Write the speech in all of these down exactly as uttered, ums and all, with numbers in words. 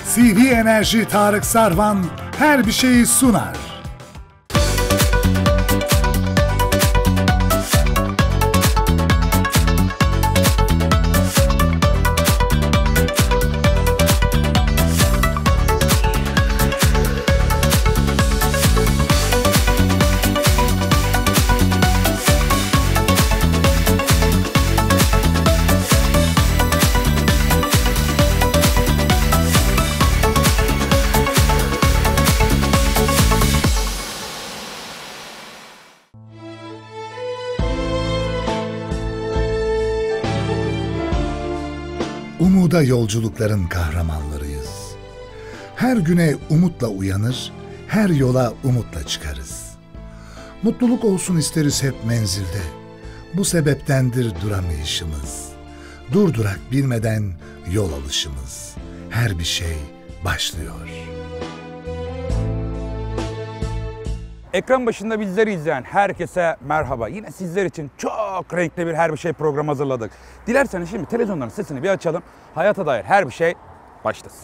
C V Enerji Tarık Sarvan her bir şeyi sunar. Umuda yolculukların kahramanlarıyız. Her güne umutla uyanır, her yola umutla çıkarız. Mutluluk olsun isteriz hep menzilde. Bu sebeptendir duramayışımız. Durdurak bilmeden yol alışımız. Her bir şey başlıyor. Ekran başında bizleri izleyen herkese merhaba. Yine sizler için çok renkli bir her bir şey programı hazırladık. Dilerseniz şimdi televizyonların sesini bir açalım. Hayata dair her bir şey başlasın.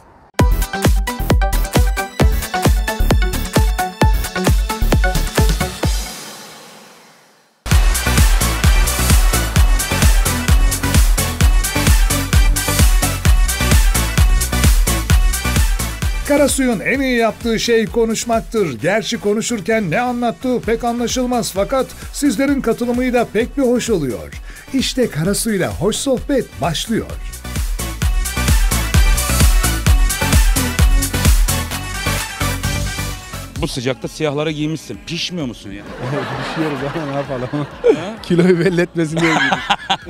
Karasu'nun en iyi yaptığı şey konuşmaktır. Gerçi konuşurken ne anlattığı pek anlaşılmaz fakat sizlerin katılımıyla pek bir hoş oluyor. İşte Karasu'yla hoş sohbet başlıyor. Bu sıcakta siyahlara giymişsin. Pişmiyor musun ya? Pişiyoruz ama ne yapalım? Kiloyu belli etmesin diye giydik.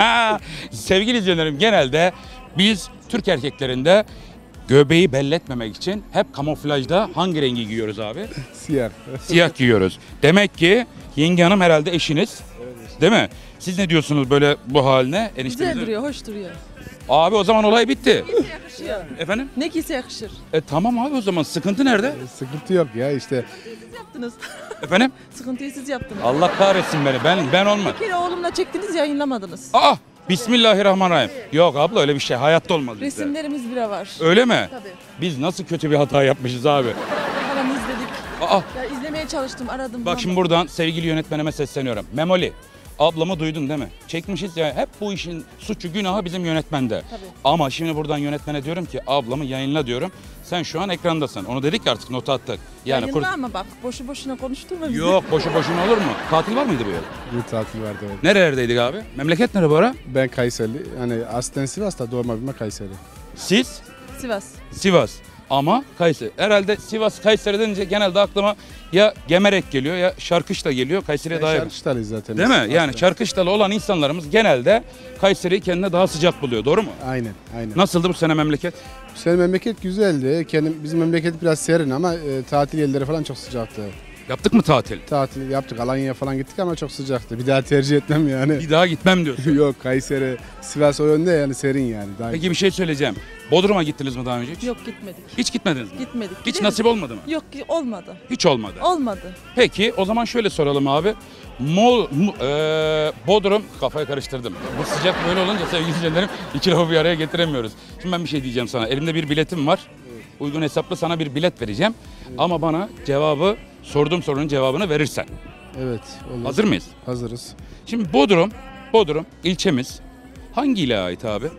Sevgili izleyenlerim, genelde biz Türk erkeklerinde göbeği belli etmemek için hep kamuflajda hangi rengi giyiyoruz abi? Siyah. Siyah giyiyoruz. Demek ki yenge hanım herhalde eşiniz. Evet. Değil mi? Siz ne diyorsunuz böyle bu haline? Eniştenize? Güzel duruyor, hoş duruyor. Abi o zaman olay bitti. Ne giyse yakışıyor. Efendim? Ne giyse yakışır. E tamam abi, o zaman sıkıntı nerede? Sıkıntı yok ya işte. Siz yaptınız. Efendim? Sıkıntıyı siz yaptınız. Allah kahretsin beni. Ben ben olma. Bir kere oğlumla çektiniz, yayınlamadınız. Aa! Bismillahirrahmanirrahim. Yok abla, öyle bir şey hayatta olmaz bizde. Resimlerimiz bile var. Öyle mi? Tabii. Biz nasıl kötü bir hata yapmışız abi? Falan izledik. Aa! Ya izlemeye çalıştım, aradım. Bak şimdi buradan sevgili yönetmenime sesleniyorum. Memoli, ablamı duydun değil mi? Çekmişiz ya, hep bu işin suçu günahı bizim yönetmende. Tabii. Ama şimdi buradan yönetmene diyorum ki ablamı yayınla diyorum. Sen şu an ekrandasın. Onu dedik ki artık nota attık. Yani Yayınla kurt... ama bak, boşu boşuna konuşturma bizi. Yok, boşu boşuna olur mu? Tatil var mıydı bu yıl? Bir tatil vardı evet. Nerelerdeydik abi? Memleket nere bu ara? Ben Kayserili. Yani aslen Sivas'ta, doğma büyüme Kayseri. Siz? Sivas. Sivas. Ama Kayseri. Herhalde Sivas, Kayseri denince genelde aklıma ya Gemerek geliyor ya Şarkışla geliyor. Kayseri'ye daha yakın. Şarkıştalıyız zaten. Değil mi? Biz Yani aslen. Şarkışlalı olan insanlarımız genelde Kayseri'yi kendine daha sıcak buluyor. Doğru mu? Aynen, aynen. Nasıldı bu sene memleket? Senin memleket güzeldi. Kendim, bizim memleket biraz serin ama e, tatil yerleri falan çok sıcaktı. Yaptık mı tatil? Tatil yaptık, Alanya'ya falan gittik ama çok sıcaktı. Bir daha tercih etmem yani. Bir daha gitmem diyorsun. Yok, Kayseri, Sivas o yönde yani serin yani. Daha Peki bir şey söyleyeceğim. Bodrum'a gittiniz mi daha önce hiç? Yok, gitmedik. Hiç gitmediniz mi? Gitmedik. Hiç Gideriz. nasip olmadı mı? Yok, olmadı. Hiç olmadı. Olmadı. Peki o zaman şöyle soralım abi. Mol, mu- eee, Bodrum, kafayı karıştırdım. Bu sıcak böyle olunca sevgili izleyenlerim iki lafı bir araya getiremiyoruz. Şimdi ben bir şey diyeceğim sana. Elimde bir biletim var. Uygun hesaplı sana bir bilet vereceğim. Ama bana cevabı, sorduğum sorunun cevabını verirsen. Evet. Olur. Hazır mıyız? Hazırız. Şimdi Bodrum, Bodrum ilçemiz hangi ile ait abi?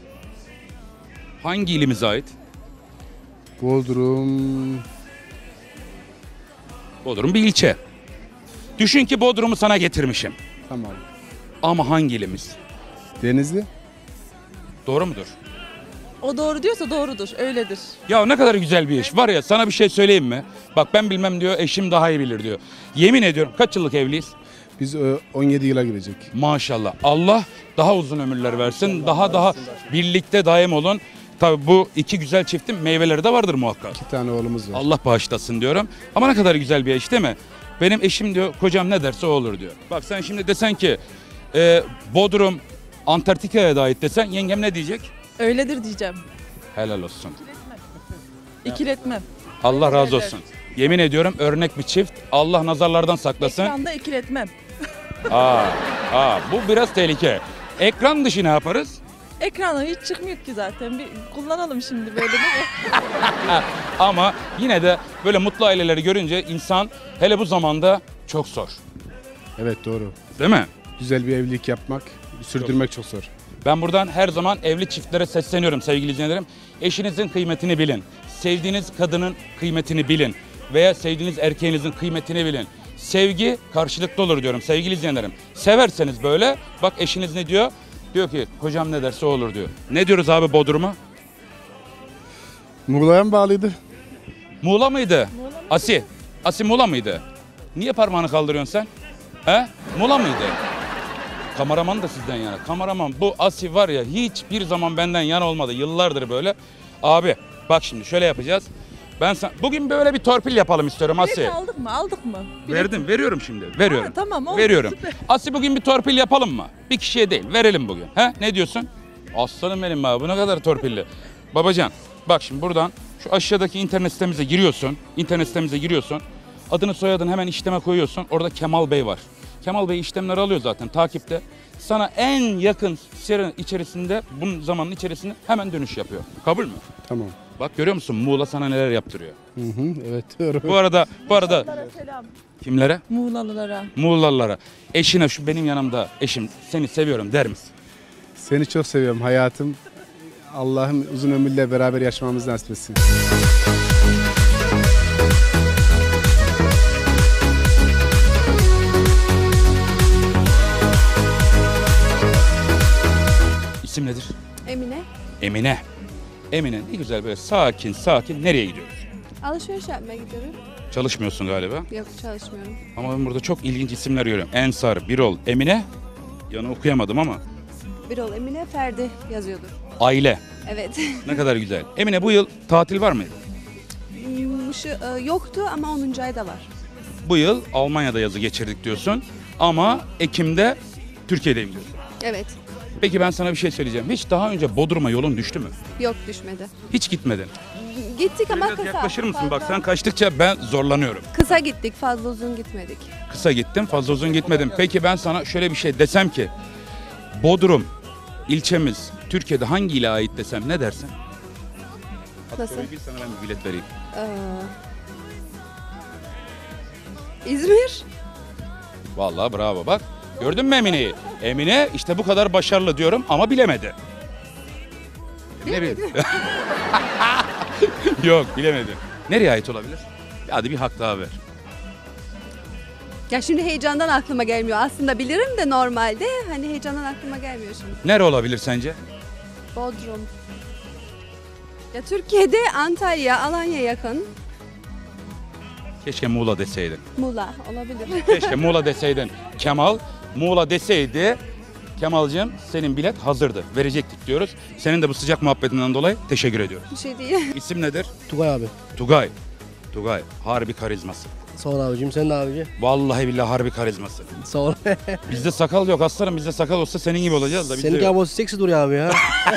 Hangi ilimize ait? Bodrum. Bodrum bir ilçe. Düşün ki Bodrum'u sana getirmişim. Tamam. Ama hangi ilimiz? Denizli. Doğru mudur? O doğru diyorsa doğrudur, öyledir. Ya ne kadar güzel bir iş. Var ya, sana bir şey söyleyeyim mi? Bak ben bilmem diyor, eşim daha iyi bilir diyor. Yemin ediyorum, kaç yıllık evliyiz? Biz e, on yedi yıla girecek. Maşallah. Allah daha uzun ömürler versin. Daha daha birlikte daim olun. Tabii bu iki güzel çiftin meyveleri de vardır muhakkak. İki tane oğlumuz var. Allah bağışlasın diyorum. Ama ne kadar güzel bir iş değil mi? Benim eşim diyor, kocam ne derse o olur diyor. Bak sen şimdi desen ki e, Bodrum Antarktika'ya da ait desen, yengem ne diyecek? Öyledir diyeceğim. Helal olsun. İkiletmem. Allah razı olsun. Yemin ediyorum örnek bir çift. Allah nazarlardan saklasın. Ekranda ikiletmem. Aa, aa, bu biraz tehlike. Ekran dışı ne yaparız? Ekrana hiç çıkmıyor ki zaten. Bir kullanalım şimdi böyle değil mi? Ama yine de böyle mutlu aileleri görünce insan hele bu zamanda çok zor. Evet doğru. Değil mi? Güzel bir evlilik yapmak, sürdürmek çok zor. Ben buradan her zaman evli çiftlere sesleniyorum sevgili izleyicilerim. Eşinizin kıymetini bilin. Sevdiğiniz kadının kıymetini bilin. Veya sevdiğiniz erkeğinizin kıymetini bilin. Sevgi karşılıklı olur diyorum sevgili izleyenlerim. Severseniz böyle bak eşiniz ne diyor? Diyor ki kocam ne derse o olur diyor. Ne diyoruz abi Bodrum'a? Muğla'ya mı bağlıydı? Muğla mıydı? Asi. Asi Muğla mıydı? Niye parmağını kaldırıyorsun sen? He? Muğla mıydı? Kameraman da sizden yana. Kameraman bu Asi var ya hiçbir zaman benden yana olmadı. Yıllardır böyle. Abi bak şimdi şöyle yapacağız. Ben sana, bugün böyle bir torpil yapalım istiyorum Asi. Bileti aldık mı? Aldık mı? Bilet- Verdim, veriyorum şimdi. Veriyorum. Ha, tamam, oldu, Veriyorum. süper. Asi bugün bir torpil yapalım mı? Bir kişiye değil, verelim bugün. He? Ne diyorsun? Aslanım benim abi, bu ne kadar torpilli. Babacan, bak şimdi buradan şu aşağıdaki internet sitemize giriyorsun. İnternet sitemize giriyorsun. Adını soyadını hemen işleme koyuyorsun. Orada Kemal Bey var. Kemal Bey işlemleri alıyor zaten takipte. Sana en yakın süre içerisinde, bunun zamanın içerisinde hemen dönüş yapıyor. Kabul mü? Tamam. Bak görüyor musun? Muğla sana neler yaptırıyor. Hı hı, evet doğru. Bu arada, bu arada Selam. kimlere? Muğlalılara. Muğlalılara. Eşine şu benim yanımda eşim seni seviyorum der misin? Seni çok seviyorum hayatım. Allah'ım uzun ömürle beraber yaşamamızı nasip etsin. İsim nedir? Emine, Emine. Emine ne güzel böyle sakin sakin nereye gidiyoruz? alışveriş yapmaya gidiyorum. Çalışmıyorsun galiba. Yok çalışmıyorum. Ama ben burada çok ilginç isimler görüyorum. Ensar, Birol, Emine. Yanı okuyamadım ama. Birol Emine, Ferdi yazıyordur. Aile. Evet. Ne kadar güzel. Emine bu yıl tatil var mıydı? Hmm, Şu, e, yoktu ama onuncu ayda var. Bu yıl Almanya'da yazı geçirdik diyorsun. Ama Ekim'de Türkiye'deyim diyorsun. Evet. Peki ben sana bir şey söyleyeceğim. Hiç daha önce Bodrum'a yolun düştü mü? Yok düşmedi. Hiç gitmedin. Gittik ama Biraz kısa. yaklaşır mısın? Fazla- Bak sen kaçtıkça ben zorlanıyorum. Kısa gittik, fazla uzun gitmedik. Kısa gittim, fazla uzun gitmedim. Peki ben sana şöyle bir şey desem ki Bodrum ilçemiz Türkiye'de hangi ile ait desem ne dersin? Hatta Nasıl? bir sana ben bir bilet vereyim. Ee, İzmir. Vallahi bravo bak. Gördün mü Emine'yi? Emine işte bu kadar başarılı diyorum ama bilemedi. Ne bileyim. Yok bilemedi. Nereye ait olabilir? Hadi bir hak daha ver. Ya şimdi heyecandan aklıma gelmiyor. Aslında bilirim de normalde hani heyecandan aklıma gelmiyor şimdi. Nere olabilir sence? Bodrum. Ya Türkiye'de Antalya, Alanya yakın. Keşke Muğla deseydin. Muğla olabilir. Keşke Muğla deseydin. Kemal Muğla deseydi Kemal'cığım senin bilet hazırdı. Verecektik diyoruz. Senin de bu sıcak muhabbetinden dolayı teşekkür ediyoruz. Bir şey değil. İsim nedir? Tugay abi. Tugay. Tugay. Harbi karizması. Sağ ol abicim. Sen de abici. Vallahi billahi harbi karizması. Sağ ol. Bizde sakal yok aslanım. Bizde sakal olsa senin gibi olacağız da bizde Seninki yok. abi seksi duruyor abi ya.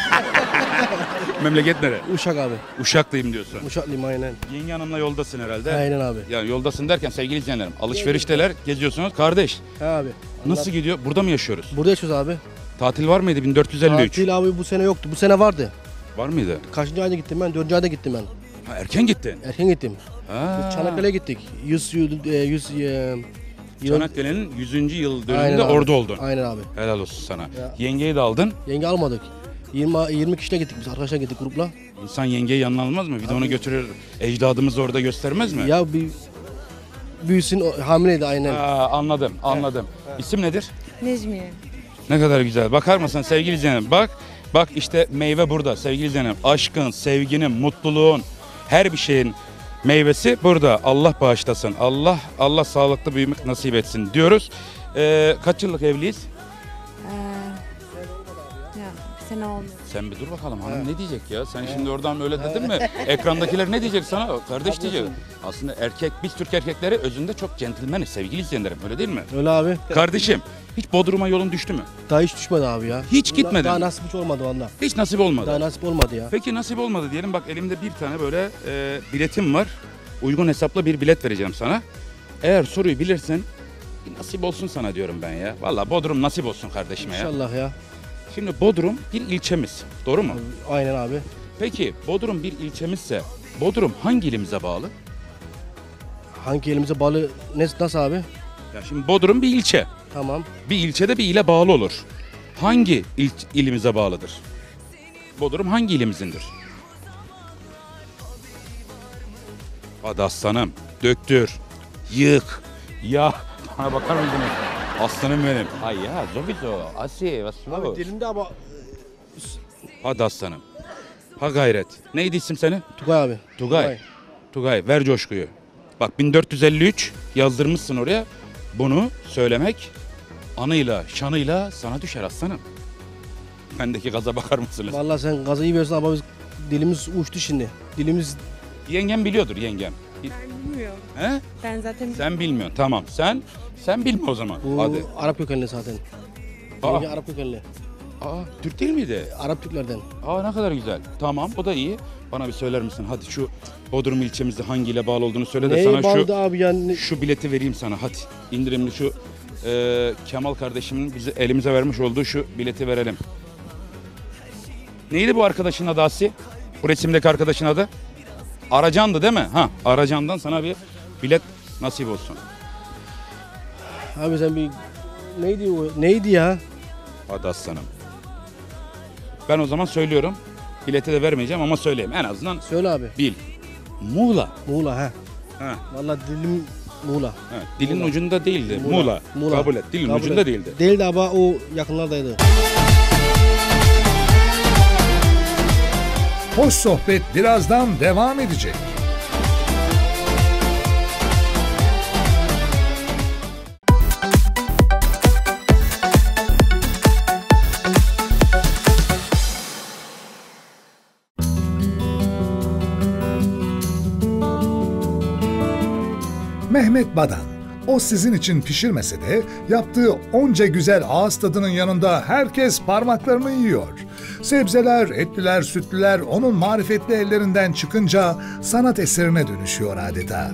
Memleket nere? Uşak abi. Uşaklıyım diyorsun. Uşaklıyım aynen. Yenge hanımla yoldasın herhalde. Aynen abi. Yani yoldasın derken sevgili izleyenlerim. Alışverişteler geziyorsunuz. Kardeş He abi. nasıl gidiyor? Burada mı yaşıyoruz? Burada yaşıyoruz abi. Tatil var mıydı bin dört yüz elli üç? Tatil abi bu sene yoktu. Bu sene vardı. Var mıydı? Kaçıncı ayda gittim ben? Dördüncü ayda gittim ben. Ha, erken gittin. Erken gittim. Ha. Çanakkale'ye gittik. Yüz, yüz, e, yüz, e, yıl- Çanakkale'nin yüzüncü yıl Aynen dönümünde abi. orada oldun. Aynen abi. Helal olsun sana. Ya. Yengeyi de aldın. Yenge almadık. yirmi, yirmi kişiyle gittik biz. Arkadaşlar gittik grupla. İnsan yengeyi yanına almaz mı? Bir de onu götürür ecdadımızı orada göstermez mi? Ya bir büyüsün o- hamileydi aynen. Ha, anladım, anladım. İsim nedir? Necmiye. Ne kadar güzel. Bakar mısın sevgili izleyenim? Bak, bak işte meyve burada sevgili izleyenim. Aşkın, sevginin, mutluluğun, her bir şeyin meyvesi burada. Allah bağışlasın. Allah Allah sağlıklı büyümek nasip etsin diyoruz. Ee, kaç yıllık evliyiz? Ee, ya bir sene oldu. Sen bir dur bakalım hanım ne diyecek ya? Sen şimdi oradan öyle dedin mi? Ekrandakiler ne diyecek sana? Kardeş diyecek. Aslında erkek, biz Türk erkekleri özünde çok centilmeniz sevgili izleyenlerim. Öyle değil mi? Öyle abi. Kardeşim hiç Bodrum'a yolun düştü mü? Daha hiç düşmedi abi ya. Hiç gitmedin. Daha nasip hiç olmadı valla. Hiç nasip olmadı. Daha nasip olmadı ya. Peki nasip olmadı diyelim. Bak elimde bir tane böyle e, biletim var. Uygun hesapla bir bilet vereceğim sana. Eğer soruyu bilirsin nasip olsun sana diyorum ben ya. Vallahi Bodrum nasip olsun kardeşime ya. İnşallah ya. Şimdi Bodrum bir ilçemiz. Doğru mu? Aynen abi. Peki Bodrum bir ilçemizse Bodrum hangi ilimize bağlı? Hangi elimize bağlı? Ne, nasıl abi? Ya şimdi Bodrum bir ilçe. Tamam. Bir ilçede bir ile bağlı olur. Hangi il, ilimize bağlıdır? Bodrum hangi ilimizindir? Hadi aslanım. Döktür. Yık. Ya. Bana bakar mısınız? Aslanım benim. Ay ya. Zobito. Asi. Abi dilimde ama Hadi aslanım. Ha gayret. Neydi isim senin? Tugay abi. Tugay. Tugay ver coşkuyu. Bak bin dört yüz elli üç yazdırmışsın oraya. Bunu söylemek anıyla, şanıyla sana düşer aslanım. Bendeki gaza bakar mısınız? Vallahi sen gazı iyi veriyorsun ama biz dilimiz uçtu şimdi. Dilimiz Yengem biliyordur yengem. Ben bilmiyorum. He? Ben zaten Sen bilmiyorsun. Tamam. Sen sen bilme o zaman. bu Hadi. Arap kökenli zaten. Aa, Yenge Arap kökenli. aa, Türk değil miydi? Arap Türklerden. Aa ne kadar güzel. Tamam o da iyi. Bana bir söyler misin? Hadi şu Bodrum ilçemizde hangiyle bağlı olduğunu söyle de Neye sana bağlı şu abi yani? şu bileti vereyim sana. Hadi indirimli şu e, Kemal kardeşimin bize elimize vermiş olduğu şu bileti verelim. Neydi bu arkadaşın adı Asi? Bu resimdeki arkadaşın adı? Aracan'dı değil mi? Ha, Aracan'dan sana bir bilet nasip olsun. Abi sen bir neydi o? Neydi ya? Hadi aslanım. Ben o zaman söylüyorum. Bileti de vermeyeceğim ama söyleyeyim. En azından Söyle abi. bil. Muğla. Muğla ha. Ha, Vallahi dilim Muğla. ha. Dilin Muğla. ucunda değildi. Muğla. Muğla. Muğla. Kabul et. Dilin Kabul ucunda et. değildi. Değildi ama o yakınlardaydı. Hoş sohbet birazdan devam edecek. Mehmet Badan. O sizin için pişirmese de yaptığı onca güzel ağız tadının yanında herkes parmaklarını yiyor. Sebzeler, etliler, sütlüler onun marifetli ellerinden çıkınca sanat eserine dönüşüyor adeta.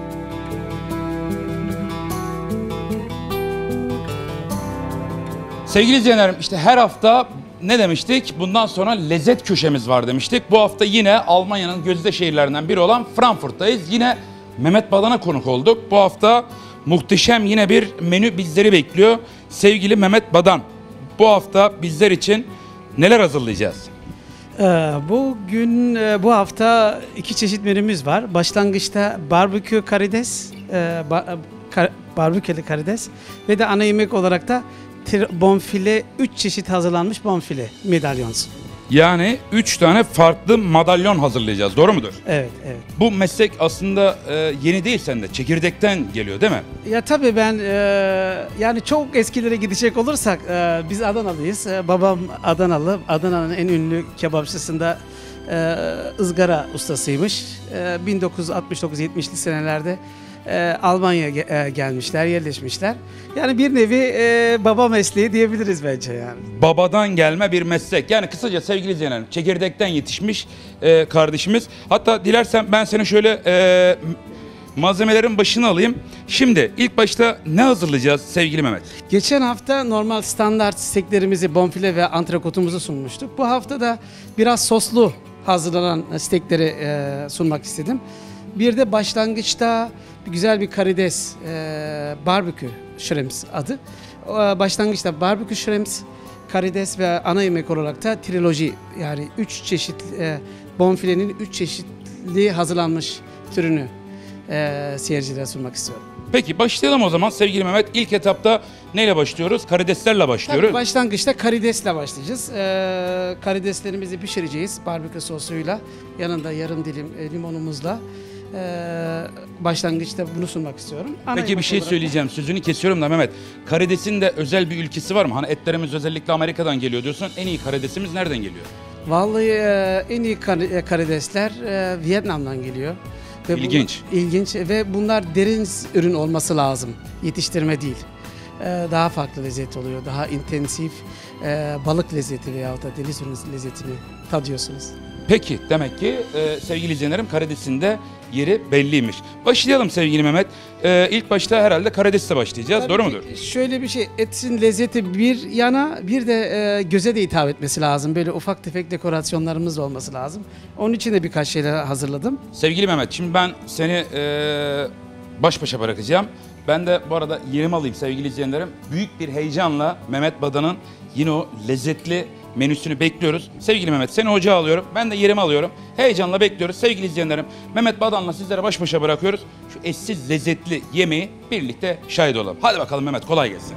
Sevgili izleyenlerim işte her hafta ne demiştik? Bundan sonra lezzet köşemiz var demiştik. Bu hafta yine Almanya'nın gözde şehirlerinden biri olan Frankfurt'tayız. Yine Mehmet Badan'a konuk olduk. Bu hafta muhteşem yine bir menü bizleri bekliyor. Sevgili Mehmet Badan, bu hafta bizler için neler hazırlayacağız? Ee, Bugün e, bu hafta iki çeşit menümüz var. Başlangıçta barbekü karides, e, ba- kar- barbekülü karides ve de ana yemek olarak da tir- bonfile, üç çeşit hazırlanmış bonfile medalyons. Yani üç tane farklı madalyon hazırlayacağız. Doğru mudur? Evet, evet. Bu meslek aslında e, yeni değil sende. Çekirdekten geliyor değil mi? Ya tabii ben e, yani çok eskilere gidecek olursak e, biz Adanalıyız. E, babam Adanalı. Adana'nın en ünlü kebapçısında e, ızgara ustasıymış. E, bin dokuz yüz altmış dokuz yetmişli senelerde e, Almanya'ya ge- e, gelmişler, yerleşmişler. Yani bir nevi e, baba mesleği diyebiliriz bence yani. Babadan gelme bir meslek. Yani kısaca sevgili izleyenlerim çekirdekten yetişmiş e, kardeşimiz. Hatta dilersen ben seni şöyle e, malzemelerin başına alayım. Şimdi ilk başta ne hazırlayacağız sevgili Mehmet? Geçen hafta normal standart steklerimizi, bonfile ve antrekotumuzu sunmuştuk. Bu hafta da biraz soslu hazırlanan stekleri e, sunmak istedim. Bir de başlangıçta bir güzel bir karides, e, barbekü shrimps adı. E, başlangıçta barbekü shrimps, karides ve ana yemek olarak da triloji, yani üç çeşit e, bonfilenin üç çeşitli hazırlanmış türünü e, seyircilere sunmak istiyorum. Peki başlayalım o zaman sevgili Mehmet. İlk etapta neyle başlıyoruz? Karideslerle başlıyoruz. Tabii başlangıçta karidesle başlayacağız. Ee, karideslerimizi pişireceğiz barbekü sosuyla. Yanında yarım dilim e, limonumuzla. Ee, başlangıçta bunu sunmak istiyorum. Ana Peki bir yemek şey olarak da- söyleyeceğim. Sözünü kesiyorum da Mehmet. Karidesin de özel bir ülkesi var mı? Hani etlerimiz özellikle Amerika'dan geliyor diyorsun. En iyi karidesimiz nereden geliyor? Vallahi e, en iyi kar- e, karidesler e, Vietnam'dan geliyor. Ve bu- İlginç. ilginç ve bunlar derin ürün olması lazım. Yetiştirme değil. Ee, daha farklı lezzet oluyor. Daha intensif e, balık lezzeti veyahut da deniz ürün lezzetini tadıyorsunuz. Peki demek ki e, sevgili izleyenlerim karidesin de yeri belliymiş. Başlayalım sevgili Mehmet. E, ilk başta herhalde karidesle başlayacağız. Tabii Doğru ki mudur? Şöyle bir şey, etin lezzeti bir yana, bir de e, göze de hitap etmesi lazım. Böyle ufak tefek dekorasyonlarımız da olması lazım. Onun için de birkaç şeyler hazırladım. Sevgili Mehmet, şimdi ben seni e, baş başa bırakacağım. Ben de bu arada yerimi alayım sevgili izleyenlerim. Büyük bir heyecanla Mehmet Badan'ın yine o lezzetli menüsünü bekliyoruz. Sevgili Mehmet, seni ocağa alıyorum. Ben de yerimi alıyorum. Heyecanla bekliyoruz sevgili izleyenlerim. Mehmet Badan'la sizlere baş başa bırakıyoruz. Şu eşsiz lezzetli yemeği birlikte şahit olalım. Hadi bakalım Mehmet, kolay gelsin.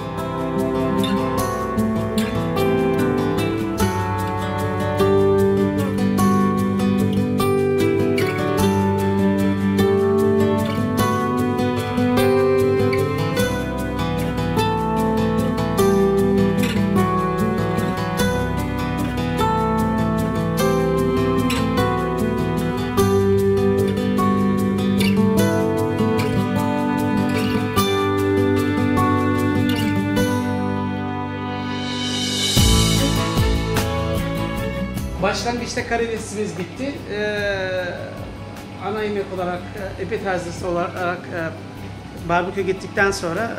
Başlangıçta karidesimiz bitti. Ee, ana yemek olarak, e, appetizers olarak e, barbekü gittikten sonra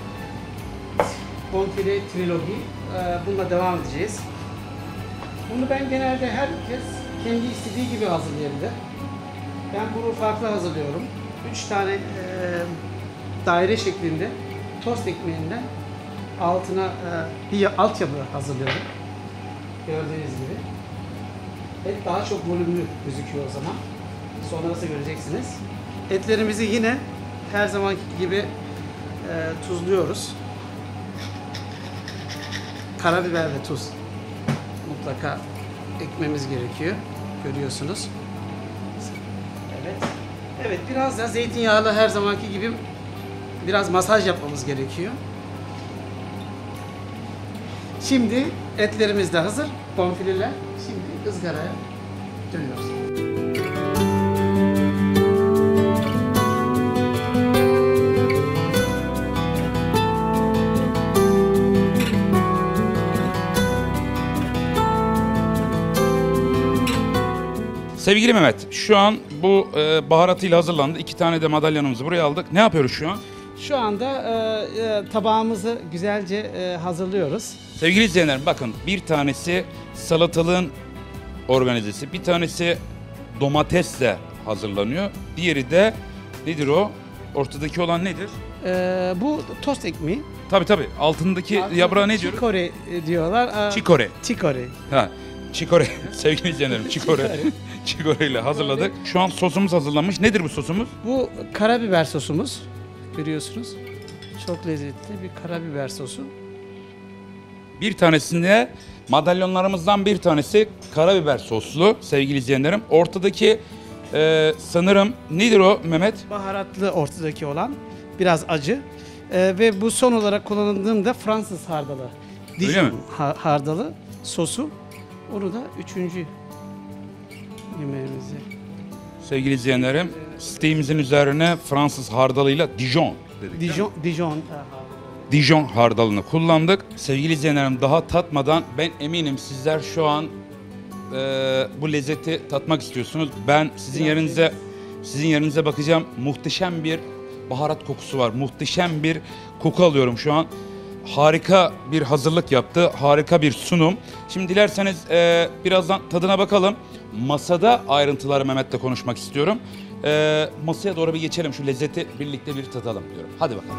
bonfile trilogi, e, bununla devam edeceğiz. Bunu ben genelde herkes kendi istediği gibi hazırlayabilir. Ben bunu farklı hazırlıyorum. Üç tane e, daire şeklinde tost ekmeğinden altına e, bir altyapı hazırlıyorum. Gördüğünüz gibi. Et daha çok volümlü gözüküyor o zaman. Sonrası göreceksiniz. Etlerimizi yine her zamanki gibi e, tuzluyoruz. Karabiber ve tuz mutlaka ekmemiz gerekiyor. Görüyorsunuz. Evet. Evet, biraz da zeytinyağlı her zamanki gibi biraz masaj yapmamız gerekiyor. Şimdi etlerimiz de hazır. Bonfileler. Şimdi ızgaraya dönüyoruz. Sevgili Mehmet, şu an bu e, baharatıyla hazırlandı. İki tane de madalyonumuzu buraya aldık. Ne yapıyoruz şu an? Şu anda e, e, tabağımızı güzelce e, hazırlıyoruz. Sevgili izleyenlerim, bakın bir tanesi salatalığın organizesi, bir tanesi domatesle hazırlanıyor. Diğeri de nedir o? Ortadaki olan nedir? E, bu tost ekmeği. Tabii tabii. Altındaki yaprağı ne diyoruz? Çikore diyorlar. E, Çikore. Çikore. Ha, çikore. Sevgili izleyenlerim, çikore. Çikore ile hazırladık. Şu an sosumuz hazırlanmış. Nedir bu sosumuz? Bu karabiber sosumuz. Görüyorsunuz. Çok lezzetli bir karabiber sosu. Bir tanesinde madalyonlarımızdan bir tanesi karabiber soslu sevgili izleyenlerim. Ortadaki e, sanırım nedir o Mehmet? Baharatlı ortadaki olan. Biraz acı. E, ve bu son olarak kullandığım da Fransız hardalı. Öyle mi? Ha- hardalı sosu. Onu da üçüncü yemeğimizi. Sevgili izleyenlerim, steğimizin üzerine Fransız hardalıyla Dijon dedik. değil mi? Dijon, Dijon. Dijon hardalını kullandık. Sevgili izleyenlerim, daha tatmadan ben eminim sizler şu an e, bu lezzeti tatmak istiyorsunuz. Ben sizin yerinize sizin yerinize bakacağım. Muhteşem bir baharat kokusu var. Muhteşem bir koku alıyorum şu an. Harika bir hazırlık yaptı. Harika bir sunum. Şimdi dilerseniz e, birazdan tadına bakalım. Masada ayrıntıları Mehmet'le konuşmak istiyorum. E, masaya doğru bir geçelim. Şu lezzeti birlikte bir tadalım diyorum. Hadi bakalım.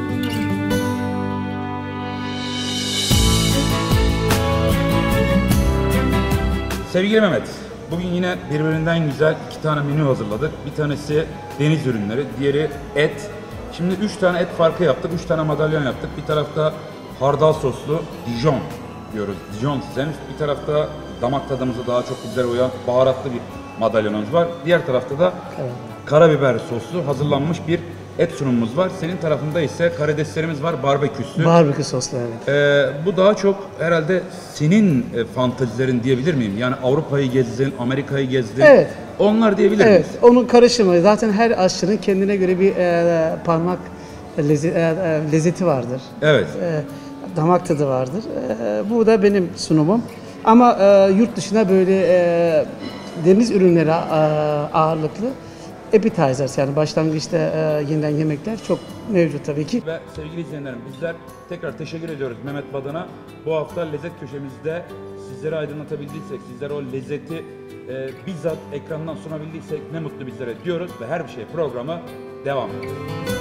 Sevgili Mehmet, bugün yine birbirinden güzel iki tane menü hazırladık. Bir tanesi deniz ürünleri, diğeri et. Şimdi üç tane et farkı yaptık, üç tane madalyon yaptık. Bir tarafta hardal soslu Dijon diyoruz, Dijon sizemiz. Bir tarafta damak tadımıza daha çok güzel uyan baharatlı bir madalyonumuz var. Diğer tarafta da evet, karabiber soslu hazırlanmış bir et sunumumuz var. Senin tarafında ise karideslerimiz var, barbeküsü. Barbekü soslu, evet. Ee, bu daha çok herhalde senin e, fantazilerin diyebilir miyim? Yani Avrupa'yı gezdin, Amerika'yı gezdin. Evet. Onlar diyebilir Evet, miyiz? onun karışımı. Zaten her aşçının kendine göre bir e, parmak leze, e, e, lezzeti vardır. Evet. E, damak tadı vardır. E, bu da benim sunumum. Ama e, yurt dışına böyle e, deniz ürünleri e, ağırlıklı appetizers yani başlangıçta e, yenilen yemekler çok mevcut tabii ki. Ve sevgili izleyenlerim bizler tekrar teşekkür ediyoruz Mehmet Badana. Bu hafta lezzet köşemizde sizlere aydınlatabildiysek, sizlere o lezzeti e, bizzat ekrandan sunabildiysek ne mutlu bizlere diyoruz ve her bir şey programı devam ediyor.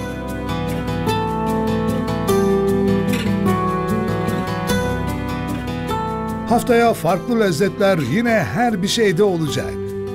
Haftaya farklı lezzetler yine her bir şeyde olacak.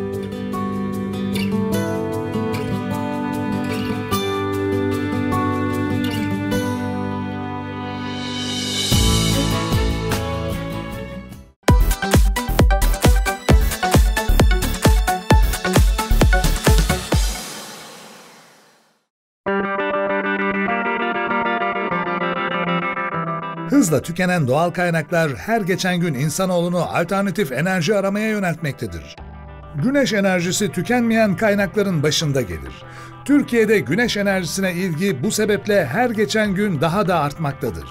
Hızla tükenen doğal kaynaklar her geçen gün insanoğlunu alternatif enerji aramaya yöneltmektedir. Güneş enerjisi tükenmeyen kaynakların başında gelir. Türkiye'de güneş enerjisine ilgi bu sebeple her geçen gün daha da artmaktadır.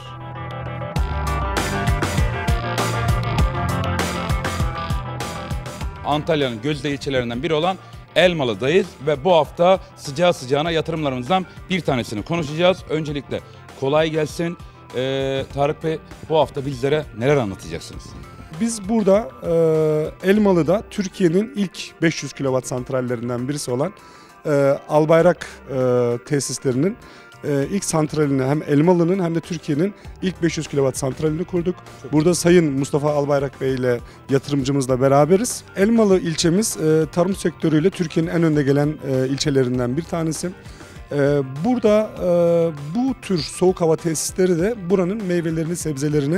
Antalya'nın gözde ilçelerinden biri olan Elmalı'dayız ve bu hafta sıcağı sıcağına yatırımlarımızdan bir tanesini konuşacağız. Öncelikle kolay gelsin. Ee, Tarık Bey, bu hafta bizlere neler anlatacaksınız? Biz burada e, Elmalı'da Türkiye'nin ilk beş yüz kilowatt santrallerinden birisi olan e, Albayrak e, tesislerinin e, ilk santralini hem Elmalı'nın hem de Türkiye'nin ilk beş yüz kilowatt santralini kurduk. Burada Sayın Mustafa Albayrak Bey ile yatırımcımızla beraberiz. Elmalı ilçemiz e, tarım sektörüyle Türkiye'nin en önde gelen e, ilçelerinden bir tanesi. Burada bu tür soğuk hava tesisleri de buranın meyvelerini, sebzelerini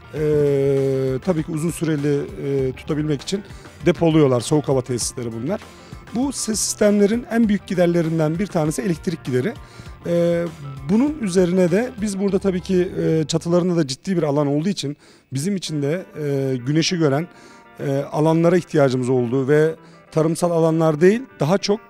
tabii ki uzun süreli tutabilmek için depoluyorlar. Soğuk hava tesisleri bunlar. Bu sistemlerin en büyük giderlerinden bir tanesi elektrik gideri. Bunun üzerine de biz burada tabii ki çatılarında da ciddi bir alan olduğu için bizim için de güneşi gören alanlara ihtiyacımız olduğu ve tarımsal alanlar değil daha çok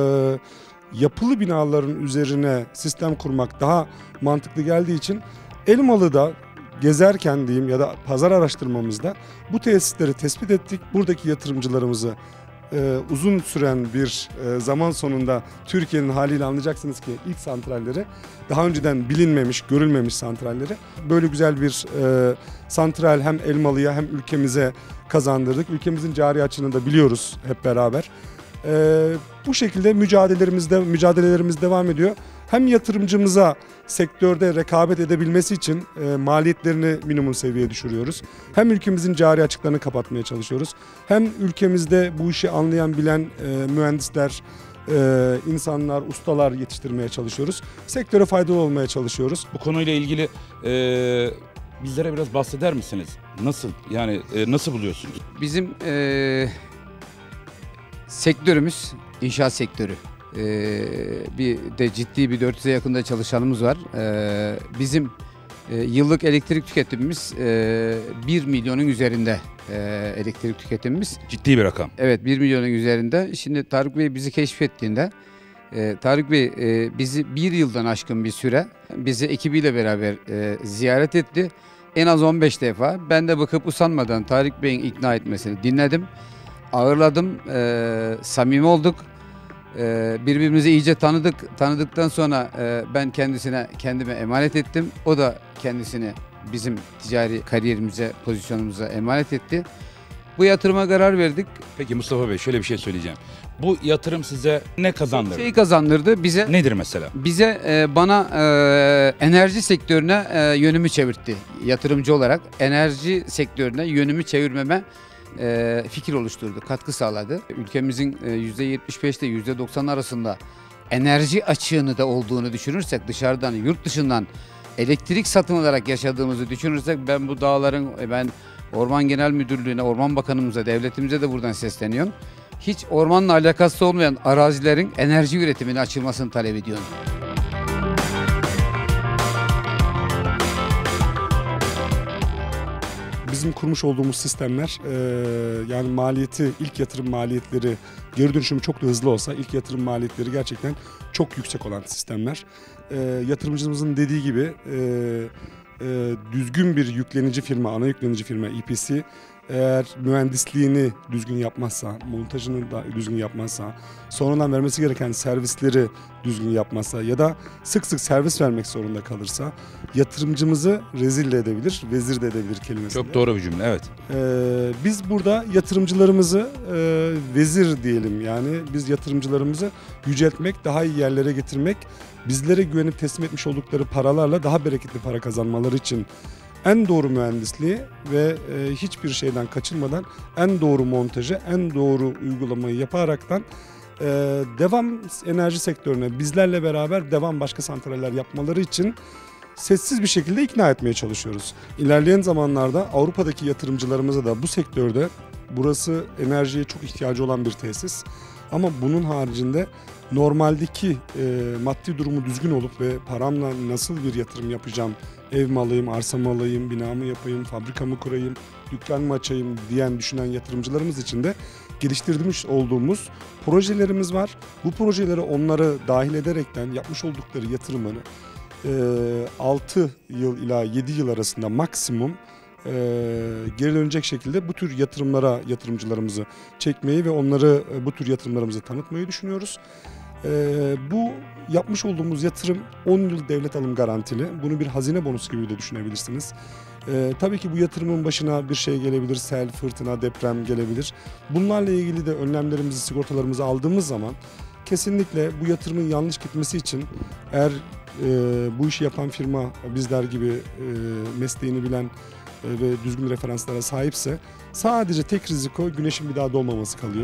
yapılı binaların üzerine sistem kurmak daha mantıklı geldiği için Elmalı'da gezerken diyeyim ya da pazar araştırmamızda bu tesisleri tespit ettik. Buradaki yatırımcılarımızı e, uzun süren bir e, zaman sonunda Türkiye'nin haliyle anlayacaksınız ki ilk santralleri daha önceden bilinmemiş, görülmemiş santralleri. Böyle güzel bir e, santral hem Elmalı'ya hem ülkemize kazandırdık. Ülkemizin cari açığını da biliyoruz hep beraber. Ee, bu şekilde mücadelelerimiz, de, mücadelelerimiz devam ediyor. Hem yatırımcımıza sektörde rekabet edebilmesi için e, maliyetlerini minimum seviyeye düşürüyoruz. Hem ülkemizin cari açıklarını kapatmaya çalışıyoruz. Hem ülkemizde bu işi anlayan, bilen e, mühendisler, e, insanlar, ustalar yetiştirmeye çalışıyoruz. Sektöre faydalı olmaya çalışıyoruz. Bu konuyla ilgili e, bizlere biraz bahseder misiniz? Nasıl yani e, nasıl buluyorsunuz? Bizim e, sektörümüz inşaat sektörü. Ee, bir de ciddi bir dört yüze yakında çalışanımız var. Ee, bizim e, yıllık elektrik tüketimimiz e, bir milyonun üzerinde e, elektrik tüketimimiz. Ciddi bir rakam. Evet, bir milyonun üzerinde. Şimdi Tarık Bey bizi keşfettiğinde e, Tarık Bey e, bizi bir yıldan aşkın bir süre bizi ekibiyle beraber e, ziyaret etti. En az on beş defa. Ben de bakıp usanmadan Tarık Bey'in ikna etmesini dinledim. Ağırladım, e, samimi olduk. E, birbirimizi iyice tanıdık. Tanıdıktan sonra e, ben kendisine kendime emanet ettim. O da kendisini bizim ticari kariyerimize, pozisyonumuza emanet etti. Bu yatırıma karar verdik. Peki Mustafa Bey, şöyle bir şey söyleyeceğim. Bu yatırım size ne kazandırdı? Şey kazandırdı bize. Nedir mesela? Bize e, bana e, enerji sektörüne e, yönümü çevirtti. Yatırımcı olarak enerji sektörüne yönümü çevirmeme e, fikir oluşturdu, katkı sağladı. Ülkemizin e, yüzde yetmiş beş ile yüzde doksan arasında enerji açığını da olduğunu düşünürsek, dışarıdan, yurt dışından elektrik satın alarak yaşadığımızı düşünürsek, ben bu dağların, ben Orman Genel Müdürlüğü'ne, Orman Bakanımıza, devletimize de buradan sesleniyorum. Hiç ormanla alakası olmayan arazilerin enerji üretimine açılmasını talep ediyorum. Bizim kurmuş olduğumuz sistemler e, yani maliyeti, ilk yatırım maliyetleri, geri dönüşümü çok da hızlı olsa ilk yatırım maliyetleri gerçekten çok yüksek olan sistemler. E, yatırımcımızın dediği gibi e, e, düzgün bir yüklenici firma, ana yüklenici firma E P C eğer mühendisliğini düzgün yapmazsa, montajını da düzgün yapmazsa, sonradan vermesi gereken servisleri düzgün yapmazsa ya da sık sık servis vermek zorunda kalırsa yatırımcımızı rezil de edebilir, vezir de edebilir kelimesinde. Çok doğru bir cümle, evet. Ee, biz burada yatırımcılarımızı e, vezir diyelim, yani biz yatırımcılarımızı yüceltmek, daha iyi yerlere getirmek, bizlere güvenip teslim etmiş oldukları paralarla daha bereketli para kazanmaları için en doğru mühendisliği ve e, hiçbir şeyden kaçınmadan en doğru montajı, en doğru uygulamayı yaparaktan e, devam enerji sektörüne bizlerle beraber devam başka santraller yapmaları için sessiz bir şekilde ikna etmeye çalışıyoruz. İlerleyen zamanlarda Avrupa'daki yatırımcılarımıza da bu sektörde, burası enerjiye çok ihtiyacı olan bir tesis, ama bunun haricinde normaldeki e, maddi durumu düzgün olup ve paramla nasıl bir yatırım yapacağım, ev mi alayım, arsa mı alayım, bina mı yapayım, fabrika mı kurayım, dükkan mı açayım diyen düşünen yatırımcılarımız için de geliştirmiş olduğumuz projelerimiz var. Bu projeleri onları dahil ederekten yapmış oldukları yatırımını e, altı yıl ila yedi yıl arasında maksimum e, geri dönecek şekilde bu tür yatırımlara yatırımcılarımızı çekmeyi ve onları e, bu tür yatırımlarımızı tanıtmayı düşünüyoruz. Ee, bu yapmış olduğumuz yatırım on yıl devlet alım garantili. Bunu bir hazine bonusu gibi de düşünebilirsiniz. Ee, tabii ki bu yatırımın başına bir şey gelebilir, sel, fırtına, deprem gelebilir. Bunlarla ilgili de önlemlerimizi, sigortalarımızı aldığımız zaman kesinlikle bu yatırımın yanlış gitmesi için, eğer e, bu işi yapan firma bizler gibi e, mesleğini bilen e, ve düzgün referanslara sahipse, sadece tek riziko güneşin bir daha doğmaması kalıyor.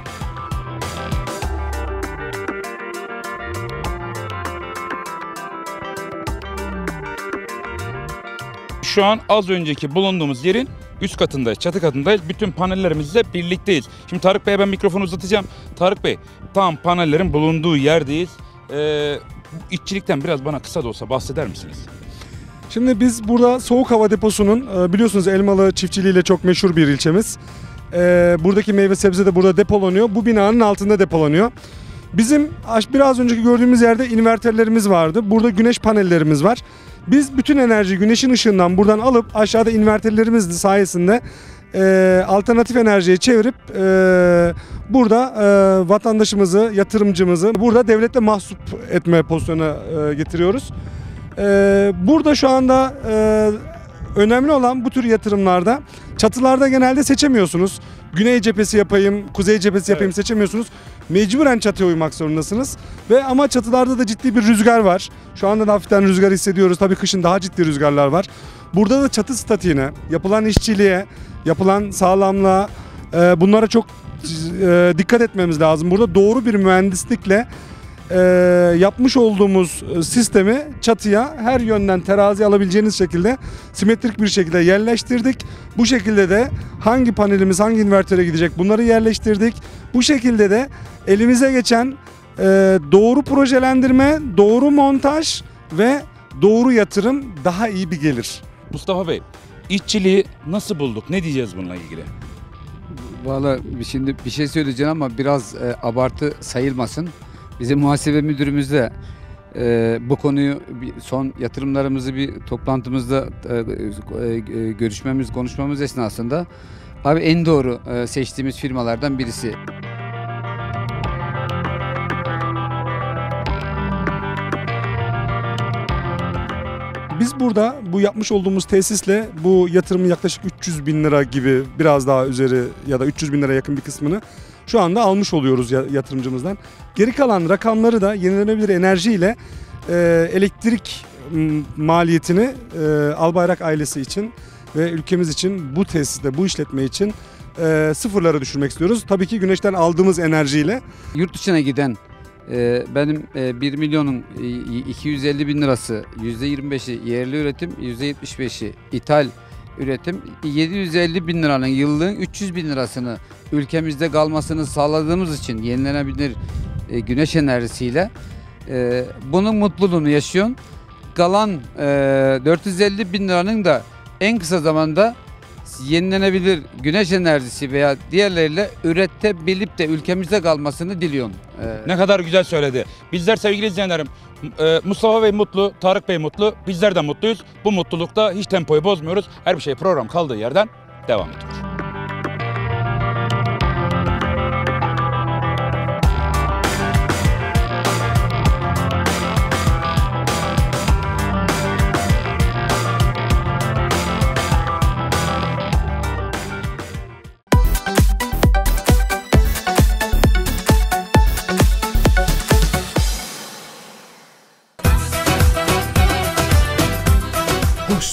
Şu an az önceki bulunduğumuz yerin üst katındayız, çatı katındayız. Bütün panellerimizle birlikteyiz. Şimdi Tarık Bey'e ben mikrofonu uzatacağım. Tarık Bey, tam panellerin bulunduğu yerdeyiz. Ee, işçilikten biraz bana kısa da olsa bahseder misiniz? Şimdi biz burada soğuk hava deposunun, biliyorsunuz Elmalı çiftçiliğiyle çok meşhur bir ilçemiz. Buradaki meyve sebze de burada depolanıyor. Bu binanın altında depolanıyor. Bizim biraz önceki gördüğümüz yerde inverterlerimiz vardı. Burada güneş panellerimiz var. Biz bütün enerjiyi güneşin ışığından buradan alıp aşağıda inverterlerimiz sayesinde e, alternatif enerjiye çevirip e, burada e, vatandaşımızı, yatırımcımızı burada devlette mahsup etme pozisyonuna e, getiriyoruz. E, burada şu anda e, önemli olan bu tür yatırımlarda çatılarda genelde seçemiyorsunuz. Güney cephesi yapayım, kuzey cephesi yapayım, evet, seçemiyorsunuz. Mecburen çatıya uymak zorundasınız. Ve ama çatılarda da ciddi bir rüzgar var. Şu anda da hafiften rüzgar hissediyoruz. Tabii kışın daha ciddi rüzgarlar var. Burada da çatı statiğine, yapılan işçiliğe, yapılan sağlamlığa, e, bunlara çok e, dikkat etmemiz lazım. Burada doğru bir mühendislikle e, yapmış olduğumuz sistemi çatıya her yönden terazi alabileceğiniz şekilde simetrik bir şekilde yerleştirdik. Bu şekilde de hangi panelimiz hangi invertere gidecek bunları yerleştirdik. Bu şekilde de elimize geçen e, doğru projelendirme, doğru montaj ve doğru yatırım daha iyi bir gelir. Mustafa Bey, işçiliği nasıl bulduk? Ne diyeceğiz bununla ilgili? Vallahi şimdi bir şey söyleyeceğim ama biraz e, abartı sayılmasın. Bizim muhasebe müdürümüz de e, bu konuyu bir, son yatırımlarımızı bir toplantımızda e, e, görüşmemiz, konuşmamız esnasında abi en doğru e, seçtiğimiz firmalardan birisi. Biz burada bu yapmış olduğumuz tesisle bu yatırımın yaklaşık üç yüz bin lira gibi, biraz daha üzeri ya da üç yüz bin lira yakın bir kısmını şu anda almış oluyoruz yatırımcımızdan. Geri kalan rakamları da yenilenebilir enerjiyle e, elektrik maliyetini e, Albayrak ailesi için ve ülkemiz için, bu tesiste, bu işletme için e, sıfırlara düşürmek istiyoruz. Tabii ki güneşten aldığımız enerjiyle. Yurt dışına giden e, benim e, bir milyonun iki yüz elli bin lirası, yüzde yirmi beşi yerli üretim, yüzde yetmiş beşi ithal üretim, yedi yüz elli bin liranın yıllığın üç yüz bin lirasını ülkemizde kalmasını sağladığımız için yenilenebilir e, güneş enerjisiyle e, bunun mutluluğunu yaşıyorsun. Kalan e, dört yüz elli bin liranın da en kısa zamanda yenilenebilir güneş enerjisi veya diğerleriyle üretebilip de ülkemizde kalmasını diliyorum. Ee, ne kadar güzel söyledi. Bizler sevgili izleyenlerim, Mustafa Bey mutlu, Tarık Bey mutlu, bizler de mutluyuz. Bu mutlulukta hiç tempoyu bozmuyoruz. Her bir şey program kaldığı yerden devam ediyor.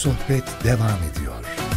sohbet devam ediyor.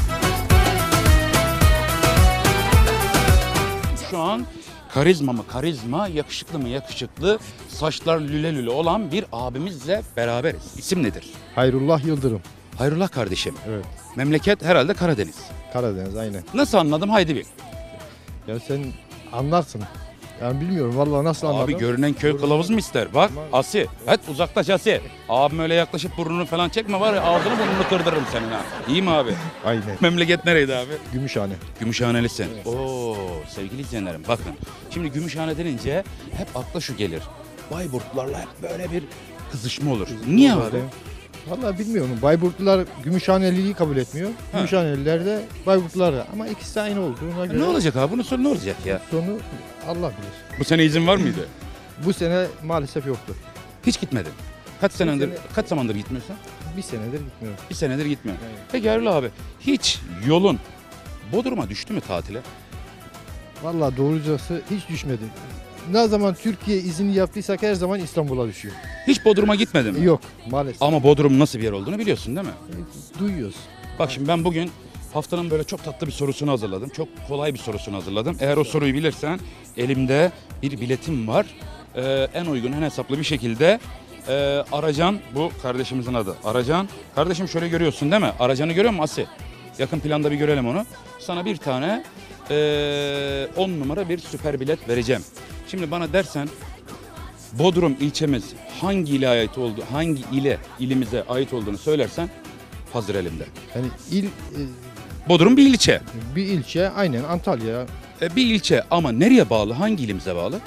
Şu an karizma mı karizma, yakışıklı mı yakışıklı, saçlar lüle lüle olan bir abimizle beraberiz. İsim nedir? Hayrullah Yıldırım. Hayrullah kardeşim. Evet. Memleket herhalde Karadeniz. Karadeniz aynen. Nasıl anladım? Haydi bir. Ya sen anlarsın. Yani bilmiyorum vallahi nasıl anladım. Abi görünen köy kılavuz mu ister? Bak Asi. Evet uzaklaş Asi. Abim öyle yaklaşıp burnunu falan çekme var ya ağzını burnunu kırdırırım senin ha. İyi mi abi? Aynen. Memleket nereydi abi? Gümüşhane. Gümüşhanelisin. Evet. Oo sevgili izleyenlerim bakın. Şimdi Gümüşhane denince hep akla şu gelir. Bayburtlularla hep böyle bir kızışma olur. Niye abi? Vallahi bilmiyorum. Bayburtlular Gümüşhaneli'yi kabul etmiyor. Ha. Gümüşhaneliler de Bayburtlular da. Ama ikisi de aynı olduğuna göre. Ne olacak abi? Bunun sonu ne olacak ya? Sonu Allah bilir. Bu sene izin var mıydı? Bu sene maalesef yoktu. Hiç gitmedin. Kaç senedir, sene- kaç zamandır gitmiyorsun? Bir senedir gitmiyorum. Bir senedir gitmiyor. Evet. Peki Erol abi hiç yolun Bodrum'a düştü mü tatile? Vallahi doğrucası hiç düşmedi. Ne zaman Türkiye izini yaptıysak her zaman İstanbul'a düşüyor. Hiç Bodrum'a gitmedin mi? Yok maalesef. Ama Bodrum nasıl bir yer olduğunu biliyorsun değil mi? Duyuyoruz. Bak şimdi ben bugün haftanın böyle çok tatlı bir sorusunu hazırladım. Çok kolay bir sorusunu hazırladım. Eğer o soruyu bilirsen elimde bir biletim var. Ee, en uygun, en hesaplı bir şekilde e, Aracan, bu kardeşimizin adı. Aracan. Kardeşim şöyle görüyorsun değil mi? Aracan'ı görüyor musun Asi? Yakın planda bir görelim onu. Sana bir tane on numara bir süper bilet vereceğim. Şimdi bana dersen Bodrum ilçemiz hangi ile ait oldu, hangi ile ilimize ait olduğunu söylersen hazır elimde. Yani il e, Bodrum bir ilçe. bir ilçe aynen Antalya. E, bir ilçe ama nereye bağlı? Hangi ilimize bağlı?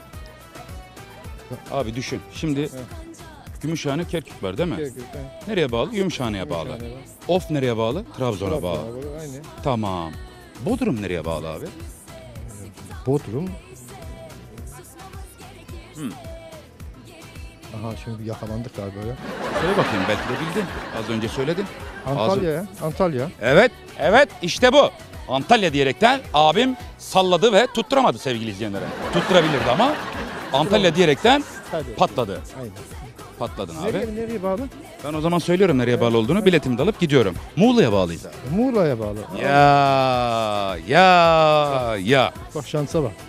Abi düşün. Şimdi Gümüşhane, Kerkük var değil mi? Nereye bağlı? Gümüşhane'ye bağlı. Of nereye bağlı? Trabzon'a bağlı. Aynen. Tamam. Bodrum nereye bağlı abi? Bodrum. Hmm. Aha şimdi yakalandık galiba ya. Söyle bakayım belki de bildin. Az önce söyledin. Antalya ya. Antalya. Evet, evet işte bu. Antalya diyerekten abim salladı ve tutturamadı sevgili izleyenlere. Tutturabilirdi ama Antalya diyerekten Hadi. patladı. Aynen. Patladın abi. Nereye, nereye bağlı? Ben o zaman söylüyorum nereye bağlı olduğunu. Biletimi de alıp gidiyorum. Muğla'ya bağlıyız abi. Muğla'ya bağlı. Ya ya ya. Bak şansa bak.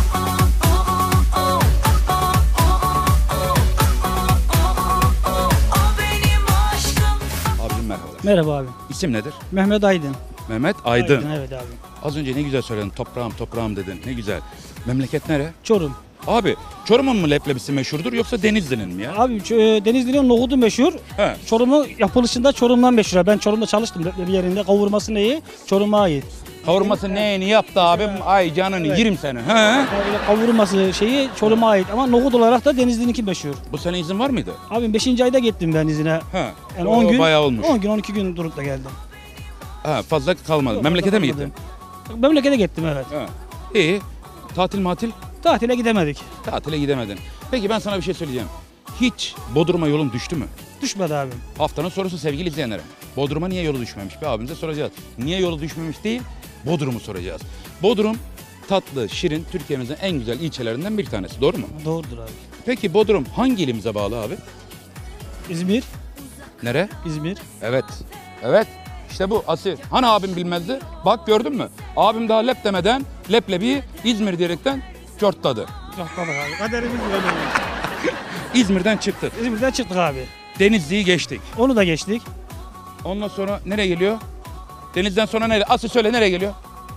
Abim merhabalar. Merhaba abi. İsim nedir? Mehmet Aydın. Mehmet Aydın. Aydın, evet abi. Az önce ne güzel söyledin. Toprağım toprağım dedin. Ne güzel. Memleket nere? Çorum. Abi Çorum'un mu leblebisi meşhurdur yoksa Denizli'nin mi ya? Abi Ç- Denizli'nin nohudu meşhur. He. Çorum'u yapılışında Çorum'dan meşhur. Ben Çorum'da çalıştım leblebi yerinde. Kavurması neyi? Çorum'a ait. Kavurması neyini yaptı abim? Ay canını Evet. yerim seni. He? Yani kavurması şeyi Çorum'a ait ama nohut olarak da Denizli'ninki meşhur. Bu sene izin var mıydı? Abi beşinci ayda gittim ben izine. He. Yani O on gün. bayağı olmuş. on gün on iki gün durup da geldim. Ha, fazla kalmadı. Memlekete mi gittin? Memlekete gittim evet. He. İyi. Tatil matil? Tatile gidemedik. Tatile gidemedin. Peki ben sana bir şey söyleyeceğim. Hiç Bodrum'a yolun düştü mü? Düşmedi abi. Haftanın sorusu sevgili izleyenlere. Bodrum'a niye yolu düşmemiş? Bir abimize soracağız. Niye yolu düşmemiş değil, Bodrum'u soracağız. Bodrum tatlı, şirin, Türkiye'mizin en güzel ilçelerinden bir tanesi. Doğru mu? Doğrudur abi. Peki Bodrum hangi ilimize bağlı abi? İzmir. Nere? İzmir. Evet. Evet. İşte bu Asi. Hani abim bilmezdi? Bak gördün mü? Abim daha lep demeden leblebi İzmir diyerekten çortladı. Yok baba abi. Kaderimiz böyle olmuş. İzmir'den çıktık. İzmir'den çıktık abi. Denizli'yi geçtik. Onu da geçtik. Ondan sonra nereye geliyor? Denizden sonra nereye? Asi söyle nereye geliyor?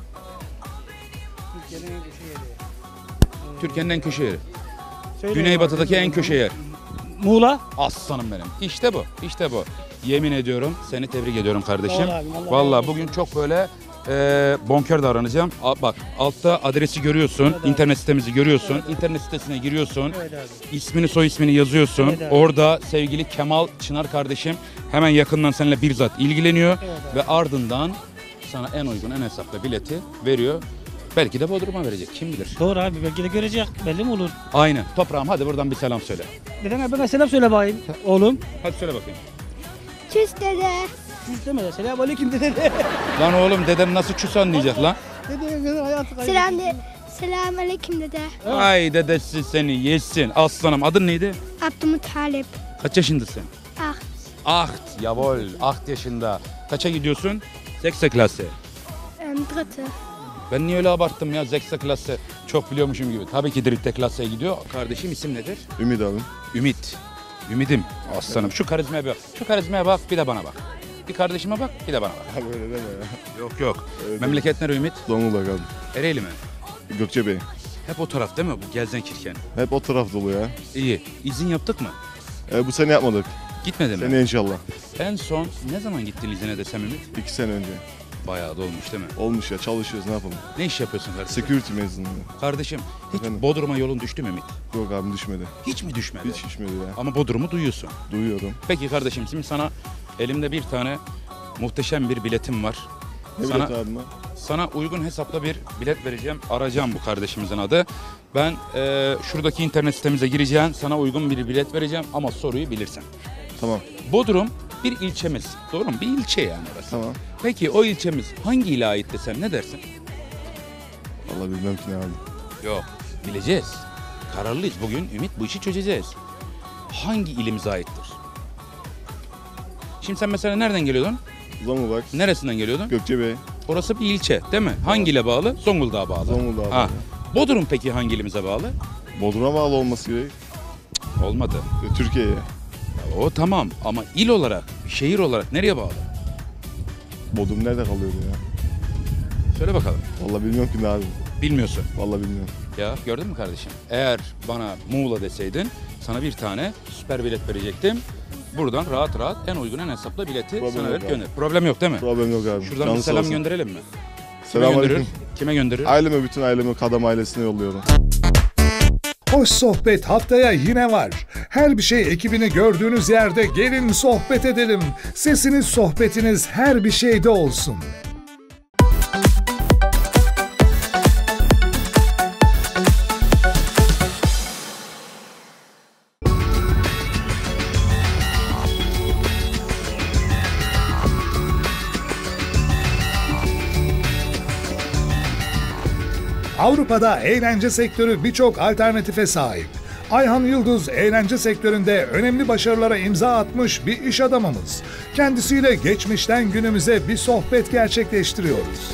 Türkiye'nin en köşe yeri. Güneybatıdaki en köşe yer. Muğla. Aslanım benim. İşte bu. İşte bu. Yemin ediyorum seni tebrik ediyorum kardeşim. Doğru abi, vallahi Vallahi bugün çok böyle e, bonker davranacağım. A, bak altta adresi görüyorsun. Evet abi. İnternet sitemizi görüyorsun. Evet. İnternet sitesine giriyorsun. Evet abi. İsmini soy ismini yazıyorsun. Evet abi. Orada sevgili Kemal Çınar kardeşim hemen yakından seninle bizzat ilgileniyor. Evet abi. Ve ardından sana en uygun en hesaplı bileti veriyor. Belki de Bodrum'a verecek kim bilir. Doğru abi belki de görecek belli mi olur? Aynen. Toprağım hadi buradan bir selam söyle. Dedene bana selam söyle bakayım oğlum. Hadi söyle bakayım. Çüş dede. Çüş deme de selam aleyküm dede. Lan oğlum deden nasıl çüs anlayacak lan? Dede hayatı Selam de. Selam aleyküm dede. Ay dedesi seni yesin. Aslanım adın neydi? Abdülmuttalip. Kaç yaşındasın? Ah. Acht, jawohl. Acht yaşında. Kaça gidiyorsun? Sechste Klasse. Ähm, dritte. Ben niye öyle abarttım ya? Sechste Klasse. Çok biliyormuşum gibi. Tabii ki dritte Klasse'ye gidiyor. Kardeşim isim nedir? Ümit abi. Ümit. Ümidim. Aslanım. Şu karizmaya bak. Şu karizmaya bak, bir de bana bak. Bir kardeşime bak, bir de bana bak. Abi öyle deme ya. Yok yok. Evet, Memleket nere Ümit? Zonguldak abi. Ereğli mi? Gökçebey. Hep o taraf değil mi bu Gelsenkirchen? Hep o taraf dolu ya. İyi. İzin yaptık mı? E, bu sene yapmadık. Gitmedi mi? Sene inşallah. En son ne zaman gittin izine desem Ümit? İki sene önce. Bayağı da olmuş değil mi? Olmuş ya, çalışıyoruz, ne yapalım. Ne iş yapıyorsun kardeşim? Security mezunuyum. Kardeşim hiç Efendim? Bodrum'a yolun düştü mü Ümit? Yok abi, düşmedi. Hiç mi düşmedi? Hiç düşmedi ya. Ama Bodrum'u duyuyorsun. Duyuyorum. Peki kardeşim şimdi sana elimde bir tane muhteşem bir biletim var. Ne sana, bileti abi? sana uygun hesapla bir bilet vereceğim. Arayacağım bu kardeşimizin adı. Ben e, şuradaki internet sitemize gireceğim. Sana uygun bir bilet vereceğim ama soruyu bilirsen. Tamam. Bodrum bir ilçemiz. Doğru mu? Bir ilçe yani orası. Tamam. Peki o ilçemiz hangi ile ait desem ne dersin? Vallahi bilmem ki ne abi. Yok. Bileceğiz. Kararlıyız. Bugün Ümit bu işi çözeceğiz. Hangi ilimize aittir? Şimdi sen mesela nereden geliyordun? Zonguldak. Neresinden geliyordun? Gökçebey. Orası bir ilçe değil mi? Hangi ile bağlı? Zonguldak'a bağlı. Zonguldak'a Ha. bağlı. Bodrum peki hangi ilimize bağlı? Bodrum'a bağlı olması gerek. Olmadı. E, Türkiye'ye. O tamam ama il olarak, şehir olarak nereye bağlı? Bodrum nerede kalıyordu ya? Söyle bakalım. Vallahi bilmiyorum ki ne abi. Bilmiyorsun. Vallahi bilmiyorum. Ya gördün mü kardeşim? Eğer bana Muğla deseydin sana bir tane süper bilet verecektim. Buradan rahat rahat en uygun en hesapla bileti Problem sana yok verip abi. gönder. Problem yok değil mi? Problem yok abi. Şuradan Canı bir sağ selam olsun. gönderelim mi? Kime Selamünaleyküm. gönderir? Kime gönderir? Aileme, bütün aileme, Kadam ailesine yolluyorum. Hoş sohbet haftaya yine var. Her bir şey ekibini gördüğünüz yerde gelin sohbet edelim. Sesiniz sohbetiniz her bir şeyde olsun. Avrupa'da eğlence sektörü birçok alternatife sahip. Ayhan Yıldız eğlence sektöründe önemli başarılara imza atmış bir iş adamımız. Kendisiyle geçmişten günümüze bir sohbet gerçekleştiriyoruz.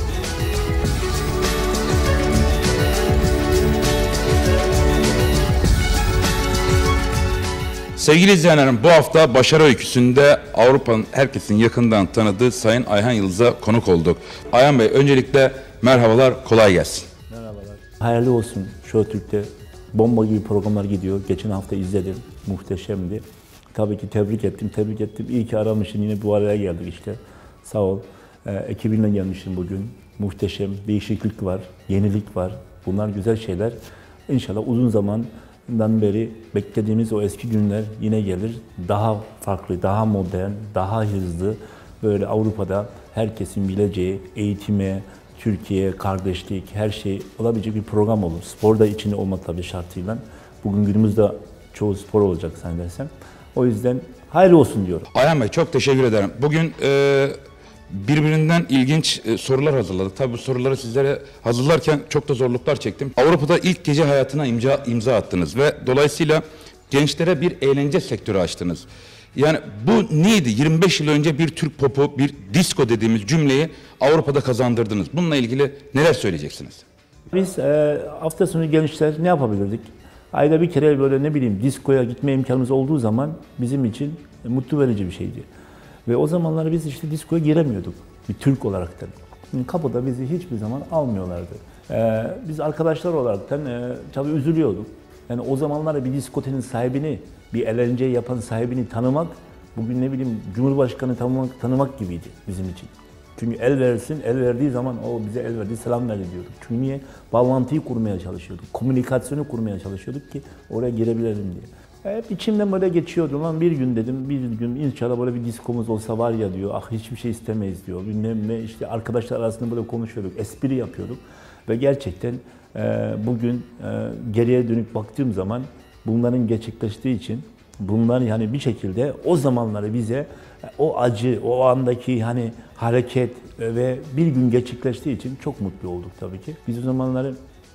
Sevgili izleyenlerim, bu hafta başarı öyküsünde Avrupa'nın herkesin yakından tanıdığı Sayın Ayhan Yıldız'a konuk olduk. Ayhan Bey, öncelikle merhabalar, kolay gelsin. Hayırlı olsun. Show Türk'te bomba gibi programlar gidiyor. Geçen hafta izledim. Muhteşemdi. Tabii ki tebrik ettim, tebrik ettim. İyi ki aramışsın, yine bu araya geldik işte. Sağ ol. Ee, ekibinle gelmişsin bugün. Muhteşem. Değişiklik var, yenilik var. Bunlar güzel şeyler. İnşallah uzun zamandan beri beklediğimiz o eski günler yine gelir. Daha farklı, daha modern, daha hızlı. Böyle Avrupa'da herkesin bileceği eğitime, Türkiye, kardeşlik, her şey olabilecek bir program olur. Spor da içinde olmak tabii şartıyla. Bugün günümüzde çoğu spor olacak zannedersem. O yüzden hayırlı olsun diyorum. Ayhan Bey, çok teşekkür ederim. Bugün e, birbirinden ilginç e, sorular hazırladık. Tabii bu soruları sizlere hazırlarken çok da zorluklar çektim. Avrupa'da ilk gece hayatına imza, imza attınız ve dolayısıyla gençlere bir eğlence sektörü açtınız. Yani bu neydi? yirmi beş yıl önce bir Türk popu, bir disco dediğimiz cümleyi Avrupa'da kazandırdınız. Bununla ilgili neler söyleyeceksiniz? Biz e, hafta sonu gençler ne yapabilirdik? Ayda bir kere böyle ne bileyim diskoya gitme imkanımız olduğu zaman bizim için e, mutlu verici bir şeydi. Ve o zamanlar biz işte diskoya giremiyorduk. Bir Türk olarak da. Kapıda bizi hiçbir zaman almıyorlardı. E, biz arkadaşlar olaraktan e, tabii üzülüyorduk. Yani o zamanlar bir diskotenin sahibini, bir eğlence yapan sahibini tanımak, bugün ne bileyim Cumhurbaşkanı tanımak, tanımak gibiydi bizim için. Çünkü el versin, el verdiği zaman o bize el verdi, selam verdi diyorduk. Çünkü niye? Bağlantıyı kurmaya çalışıyorduk, komünikasyonu kurmaya çalışıyorduk ki oraya girebilelim diye. Hep içimden böyle geçiyordu. Lan bir gün dedim, bir gün inşallah böyle bir diskomuz olsa var ya diyor. Ah hiçbir şey istemeyiz diyor. Bilmem ne, işte arkadaşlar arasında böyle konuşuyorduk, espri yapıyorduk. Ve gerçekten e, bugün e, geriye dönüp baktığım zaman bunların gerçekleştiği için bunlar yani bir şekilde o zamanları bize o acı, o andaki hani hareket ve bir gün gerçekleştiği için çok mutlu olduk tabii ki. Biz o zamanları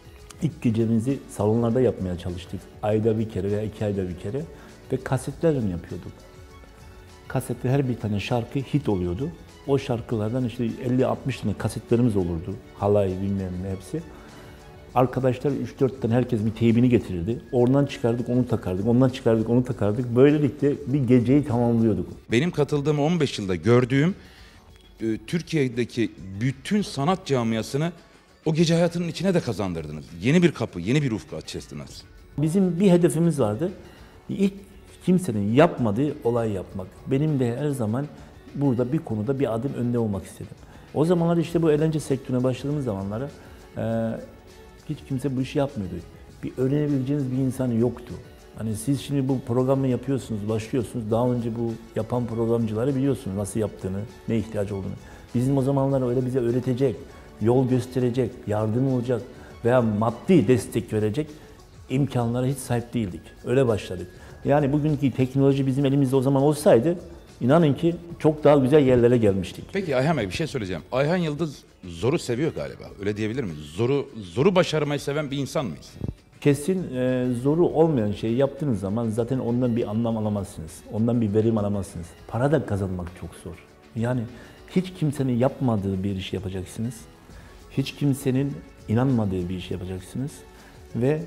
ilk gecemizi salonlarda yapmaya çalıştık. Ayda bir kere veya iki ayda bir kere ve kasetlerle yapıyorduk. kasette her bir tane şarkı hit oluyordu. O şarkılardan işte elli altmış tane kasetlerimiz olurdu. Halay bilmem ne hepsi. Arkadaşlar üç dört tane herkes bir teybini getirirdi. Oradan çıkardık onu takardık, ondan çıkardık onu takardık. Böylelikle bir geceyi tamamlıyorduk. Benim katıldığım on beş yılda gördüğüm e, Türkiye'deki bütün sanat camiasını o gece hayatının içine de kazandırdınız. Yeni bir kapı, yeni bir ufku açtınız. Bizim bir hedefimiz vardı. İlk kimsenin yapmadığı olay yapmak. Benim de her zaman burada bir konuda bir adım önde olmak istedim. O zamanlar işte bu eğlence sektörüne başladığımız zamanlara e, hiç kimse bu işi yapmıyordu. Bir öğrenebileceğiniz bir insan yoktu. Hani siz şimdi bu programı yapıyorsunuz, başlıyorsunuz. Daha önce bu yapan programcıları biliyorsunuz nasıl yaptığını, ne ihtiyacı olduğunu. Bizim o zamanlar öyle bize öğretecek, yol gösterecek, yardım olacak veya maddi destek verecek imkanlara hiç sahip değildik. Öyle başladık. Yani bugünkü teknoloji bizim elimizde o zaman olsaydı inanın ki çok daha güzel yerlere gelmiştik. Peki Ayhan Bey bir şey söyleyeceğim. Ayhan Yıldız zoru seviyor galiba. Öyle diyebilir miyiz? Zoru zoru başarmayı seven bir insan mıyız? Kesin e, zoru olmayan şeyi yaptığınız zaman zaten ondan bir anlam alamazsınız. Ondan bir verim alamazsınız. Para da kazanmak çok zor. Yani hiç kimsenin yapmadığı bir iş yapacaksınız. Hiç kimsenin inanmadığı bir iş yapacaksınız. Ve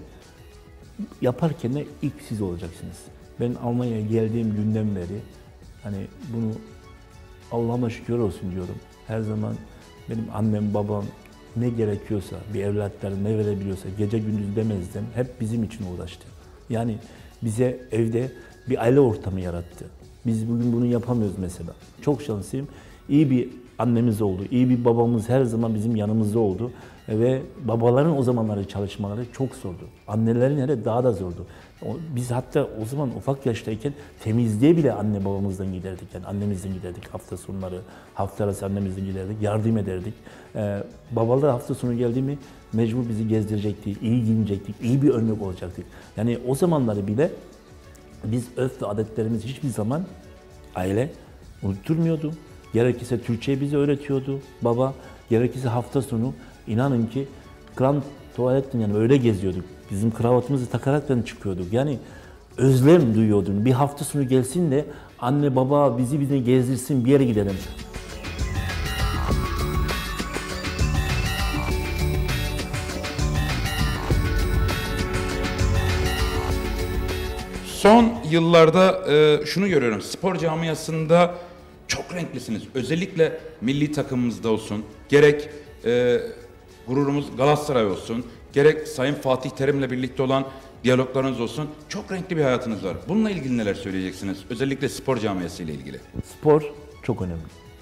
yaparken de ilk siz olacaksınız. Ben Almanya'ya geldiğim günden beri hani bunu Allah'ıma şükür olsun diyorum. Her zaman benim annem, babam ne gerekiyorsa, bir evlatları ne verebiliyorsa gece gündüz demezden hep bizim için uğraştı. Yani bize evde bir aile ortamı yarattı. Biz bugün bunu yapamıyoruz mesela. Çok şanslıyım. İyi bir annemiz oldu, iyi bir babamız her zaman bizim yanımızda oldu. Ve babaların o zamanları çalışmaları çok zordu. Annelerin hele daha da zordu. Biz hatta o zaman ufak yaştayken temizliğe bile anne babamızdan giderdik. Yani annemizden giderdik hafta sonları, hafta arası annemizden giderdik, yardım ederdik. Ee, babalar hafta sonu geldi mi mecbur bizi gezdirecekti, iyi giyinecektik, iyi bir örnek olacaktık. Yani o zamanları bile biz örf ve adetlerimizi hiçbir zaman aile unutturmuyordu. Gerekirse Türkçeyi bize öğretiyordu baba, gerekirse hafta sonu İnanın ki grand tuvaletten yani öyle geziyorduk. Bizim kravatımızı takaraktan çıkıyorduk. Yani özlem duyuyordun. Bir hafta sonu gelsin de anne baba bizi bize gezdirsin bir yere gidelim. Son yıllarda e, şunu görüyorum. Spor camiasında çok renklisiniz. Özellikle milli takımımızda olsun. Gerek e, gururumuz Galatasaray olsun, gerek Sayın Fatih Terim'le birlikte olan diyaloglarınız olsun. Çok renkli bir hayatınız var. Bununla ilgili neler söyleyeceksiniz? Özellikle spor camiası ile ilgili. Spor çok önemli.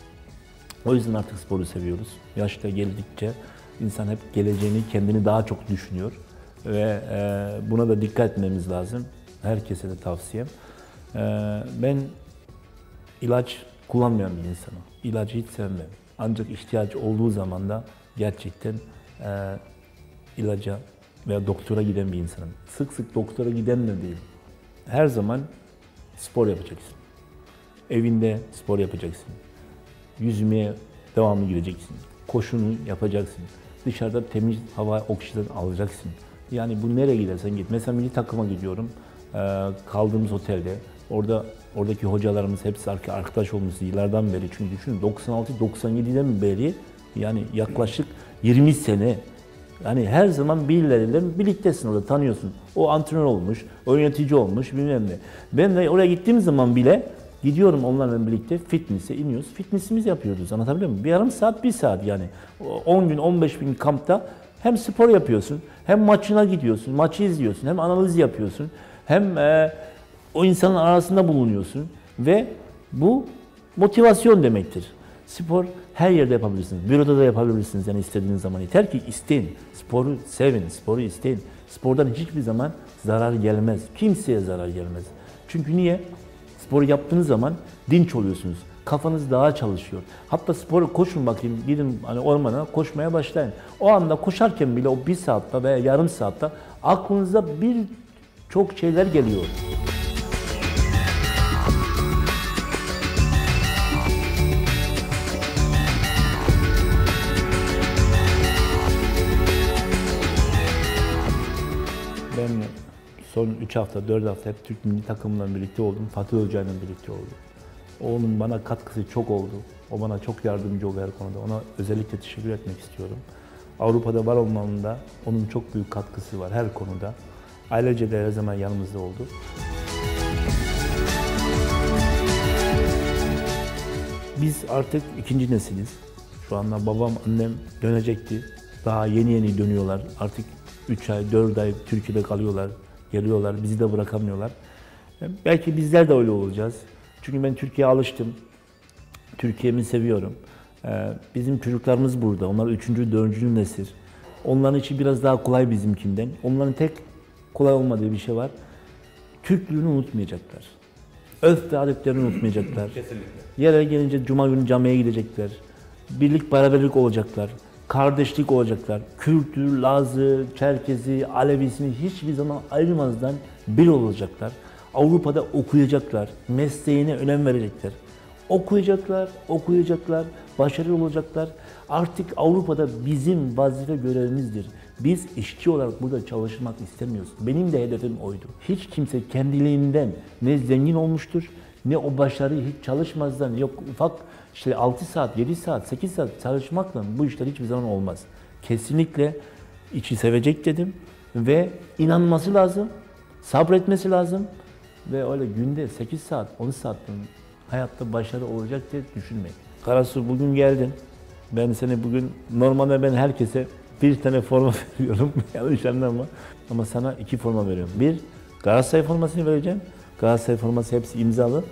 O yüzden artık sporu seviyoruz. Yaşta geldikçe insan hep geleceğini, kendini daha çok düşünüyor. Ve e, buna da dikkat etmemiz lazım. Herkese de tavsiyem. E, ben ilaç kullanmayan bir insanım. İlacı hiç sevmem. Ancak ihtiyaç olduğu zaman da gerçekten e, ilaca veya doktora giden bir insanım. Sık sık doktora giden de değil. Her zaman spor yapacaksın. Evinde spor yapacaksın. Yüzmeye devamlı gideceksin. Koşunu yapacaksın. Dışarıda temiz hava, oksijen alacaksın. Yani bu nereye gidersen git. Mesela milli takıma gidiyorum. E, kaldığımız otelde. Orada oradaki hocalarımız hepsi arkadaş olmuş yıllardan beri. Çünkü düşünün doksan altı doksan yediden beri yani yaklaşık yirmi sene. Yani her zaman birileriyle birliktesin orada, tanıyorsun. O antrenör olmuş, o yönetici olmuş bilmem ne. Ben de oraya gittiğim zaman bile gidiyorum onlarla birlikte fitness'e iniyoruz. Fitness'imizi yapıyoruz, anlatabiliyor muyum? Bir yarım saat, bir saat yani. on gün, on beş gün kampta hem spor yapıyorsun, hem maçına gidiyorsun, maçı izliyorsun, hem analiz yapıyorsun, hem e, o insanın arasında bulunuyorsun ve bu motivasyon demektir. Spor her yerde yapabilirsiniz. Büroda da yapabilirsiniz yani istediğiniz zaman. Yeter ki isteyin. Sporu sevin, sporu isteyin. Spordan hiçbir zaman zarar gelmez. Kimseye zarar gelmez. Çünkü niye? Sporu yaptığınız zaman dinç oluyorsunuz. Kafanız daha çalışıyor. Hatta sporu koşun bakayım, gidin hani ormana koşmaya başlayın. O anda koşarken bile o bir saatte veya yarım saatte aklınıza bir çok şeyler geliyor. Ben son üç hafta, dört hafta hep Türk milli takımla birlikte oldum. Fatih Hoca'yla birlikte oldum. Onun bana katkısı çok oldu. O bana çok yardımcı oldu her konuda. Ona özellikle teşekkür etmek istiyorum. Avrupa'da var olmamda onun çok büyük katkısı var her konuda. Ailece de her zaman yanımızda oldu. Biz artık ikinci nesiliz. Şu anda babam, annem dönecekti. Daha yeni yeni dönüyorlar. Artık üç ay, dört ay Türkiye'de kalıyorlar. Geliyorlar, bizi de bırakamıyorlar. Belki bizler de öyle olacağız. Çünkü ben Türkiye'ye alıştım. Türkiye'mi seviyorum. Bizim çocuklarımız burada. Onlar üçüncü, dördüncü nesil. Onların için biraz daha kolay bizimkinden. Onların tek kolay olmadığı bir şey var. Türklüğünü unutmayacaklar. Örf ve adetlerini unutmayacaklar. Kesinlikle. Yere gelince cuma günü camiye gidecekler. Birlik, beraberlik olacaklar. Kardeşlik olacaklar. Kürt'ü, Laz'ı, Çerkez'i, Alevisini hiçbir zaman ayrılmazdan bir olacaklar. Avrupa'da okuyacaklar. Mesleğine önem verecekler. Okuyacaklar, okuyacaklar, başarılı olacaklar. Artık Avrupa'da bizim vazife görevimizdir. Biz işçi olarak burada çalışmak istemiyoruz. Benim de hedefim oydu. Hiç kimse kendiliğinden ne zengin olmuştur, ne o başarıyı hiç çalışmazdan, yok ufak işte altı saat, yedi saat, sekiz saat çalışmakla bu işler hiçbir zaman olmaz. Kesinlikle içi sevecek dedim ve inanması lazım, sabretmesi lazım ve öyle günde sekiz saat, on saatten hayatta başarı olacak diye düşünmeyin. Karasu bugün geldin. Ben seni bugün, normalde ben herkese bir tane forma veriyorum. Yanlış anlama. Ama sana iki forma veriyorum. Bir, Galatasaray formasını vereceğim. Galatasaray forması hepsi imzalı.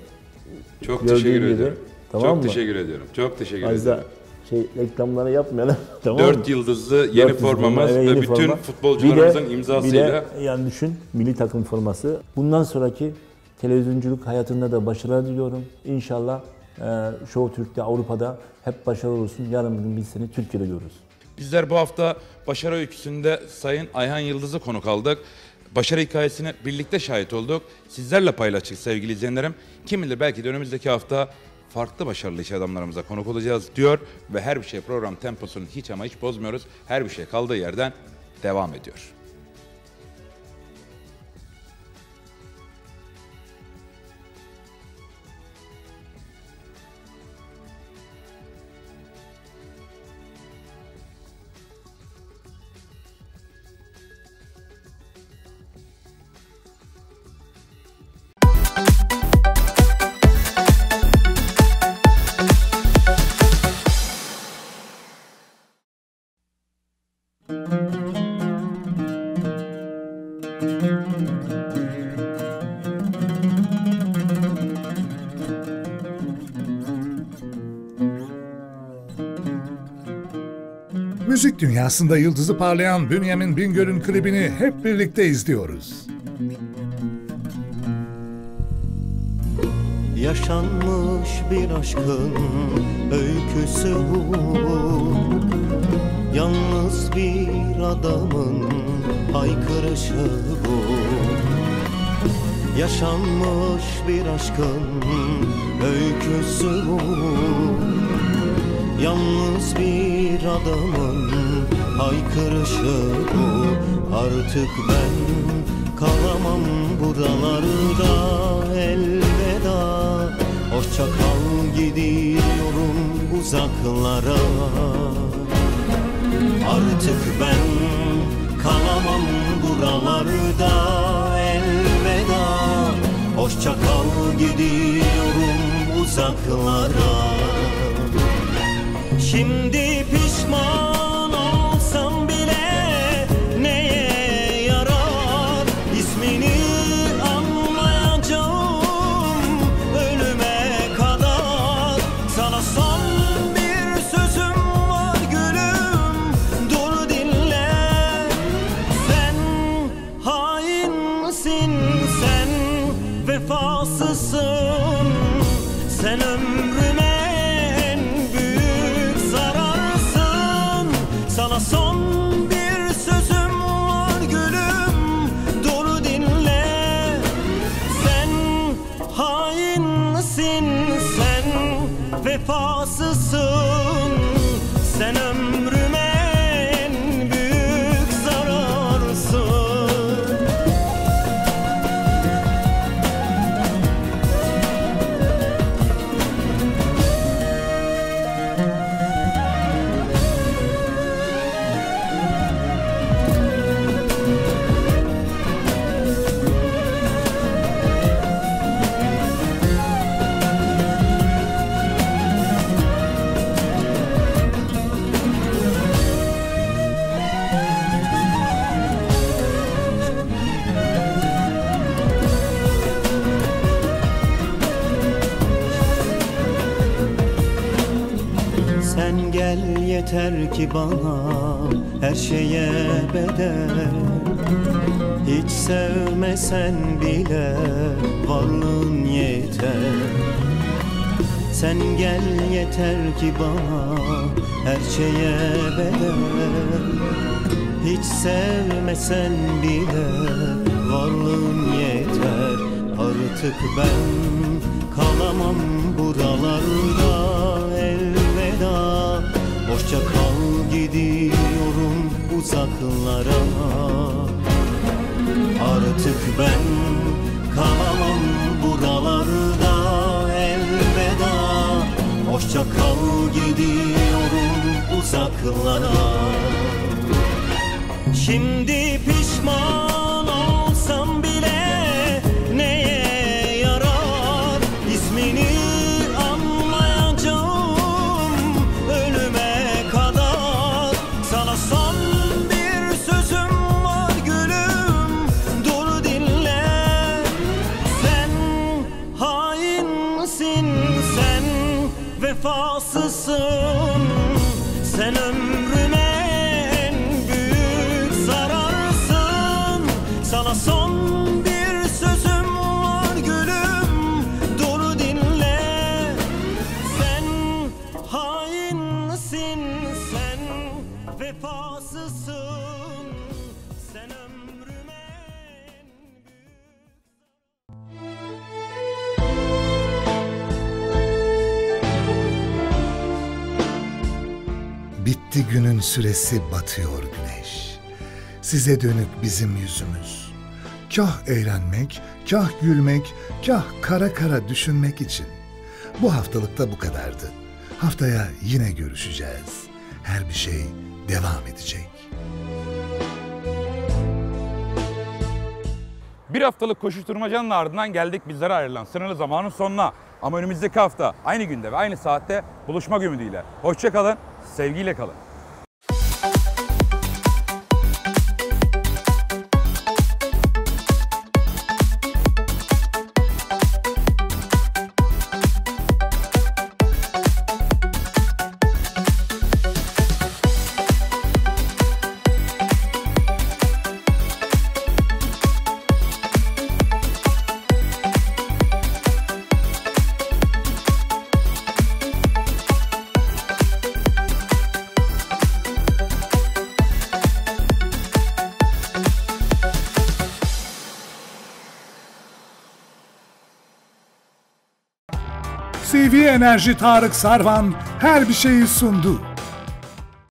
Çok teşekkür gibi. ediyorum. Tamam Çok mı? teşekkür ediyorum. Çok teşekkür Az ediyorum. da şey reklamları yapmayalım. Tamam Dört mı? yıldızlı yeni Dört formamız yıldızlı, ve yeni bütün forma. futbolcularımızın Bir de- imzasıyla. Bir de yani düşün, milli takım forması. Bundan sonraki televizyonculuk hayatında da başarılar diliyorum. İnşallah e, Show Türk'te, Avrupa'da hep başarılı olursun. Yarın bir gün biz seni Türkiye'de görürüz. Bizler bu hafta başarı öyküsünde Sayın Ayhan Yıldız'ı konuk aldık. Başarı hikayesine birlikte şahit olduk. Sizlerle paylaştık sevgili izleyenlerim. Kim bilir belki de önümüzdeki hafta farklı başarılı iş adamlarımıza konuk olacağız diyor. Ve her bir şey program temposunu hiç ama hiç bozmuyoruz. Her bir şey kaldığı yerden devam ediyor. Müzik dünyasında yıldızı parlayan Bünyamin Bingöl'ün klibini hep birlikte izliyoruz. Yaşanmış bir aşkın öyküsü bu. Yalnız bir adamın haykırışı bu. Yaşanmış bir aşkın öyküsü bu. Yalnız bir adamın haykırışı bu. Artık ben kalamam buralarda, elveda. Hoşça kal, gidiyorum uzaklara. Artık ben kalamam buralarda, elveda. Hoşça kal, gidiyorum uzaklara. Şimdi pişman olsam bile neye yarar? İsmini anmayacağım ölüme kadar. Sana son bir sözüm var gülüm, dur dinle. Sen hainsin, sen vefasızsın. Sen ömrüme sana son bir sözüm var gülüm, dur dinle. Sen hainsin, sen vefasızsın. Sen ömrüme en büyük zararsın. yeter ki bana her şeye bedel. Hiç sevmesen bile varlığın yeter. Sen gel yeter ki bana her şeye bedel. Hiç sevmesen bile varlığın yeter. Artık ben kalamam buralarda, elveda. Hoşça kal, gidiyorum uzaklara. Artık ben kalamam buralarda, elveda. Hoşça kal, gidiyorum uzaklara. Şimdi pişman olsam bile neye yarar? İsmini anmayacağım ölüme kadar. Sana son bir sözüm var gülüm, dur dinle. Sen hainsin, sen vefasızsın. Sen ömrüme sana son bir sözüm var gülüm, dur dinle. Sen hainsin, sen vefasızsın. Sen ömrüme Bitti günün süresi, batıyor güneş. Size dönük bizim yüzümüz. Kah eğlenmek, kah gülmek, kah kara kara düşünmek için. Bu haftalıkta bu kadardı. Haftaya yine görüşeceğiz. Her bir şey devam edecek. Bir haftalık koşuşturmacanın ardından geldik bizlere ayrılan sınırlı zamanın sonuna. Ama önümüzdeki hafta aynı günde ve aynı saatte buluşmak ümidiyle. Hoşça kalın, sevgiyle kalın. C V Enerji Tarık Sarvan her bir şeyi sundu.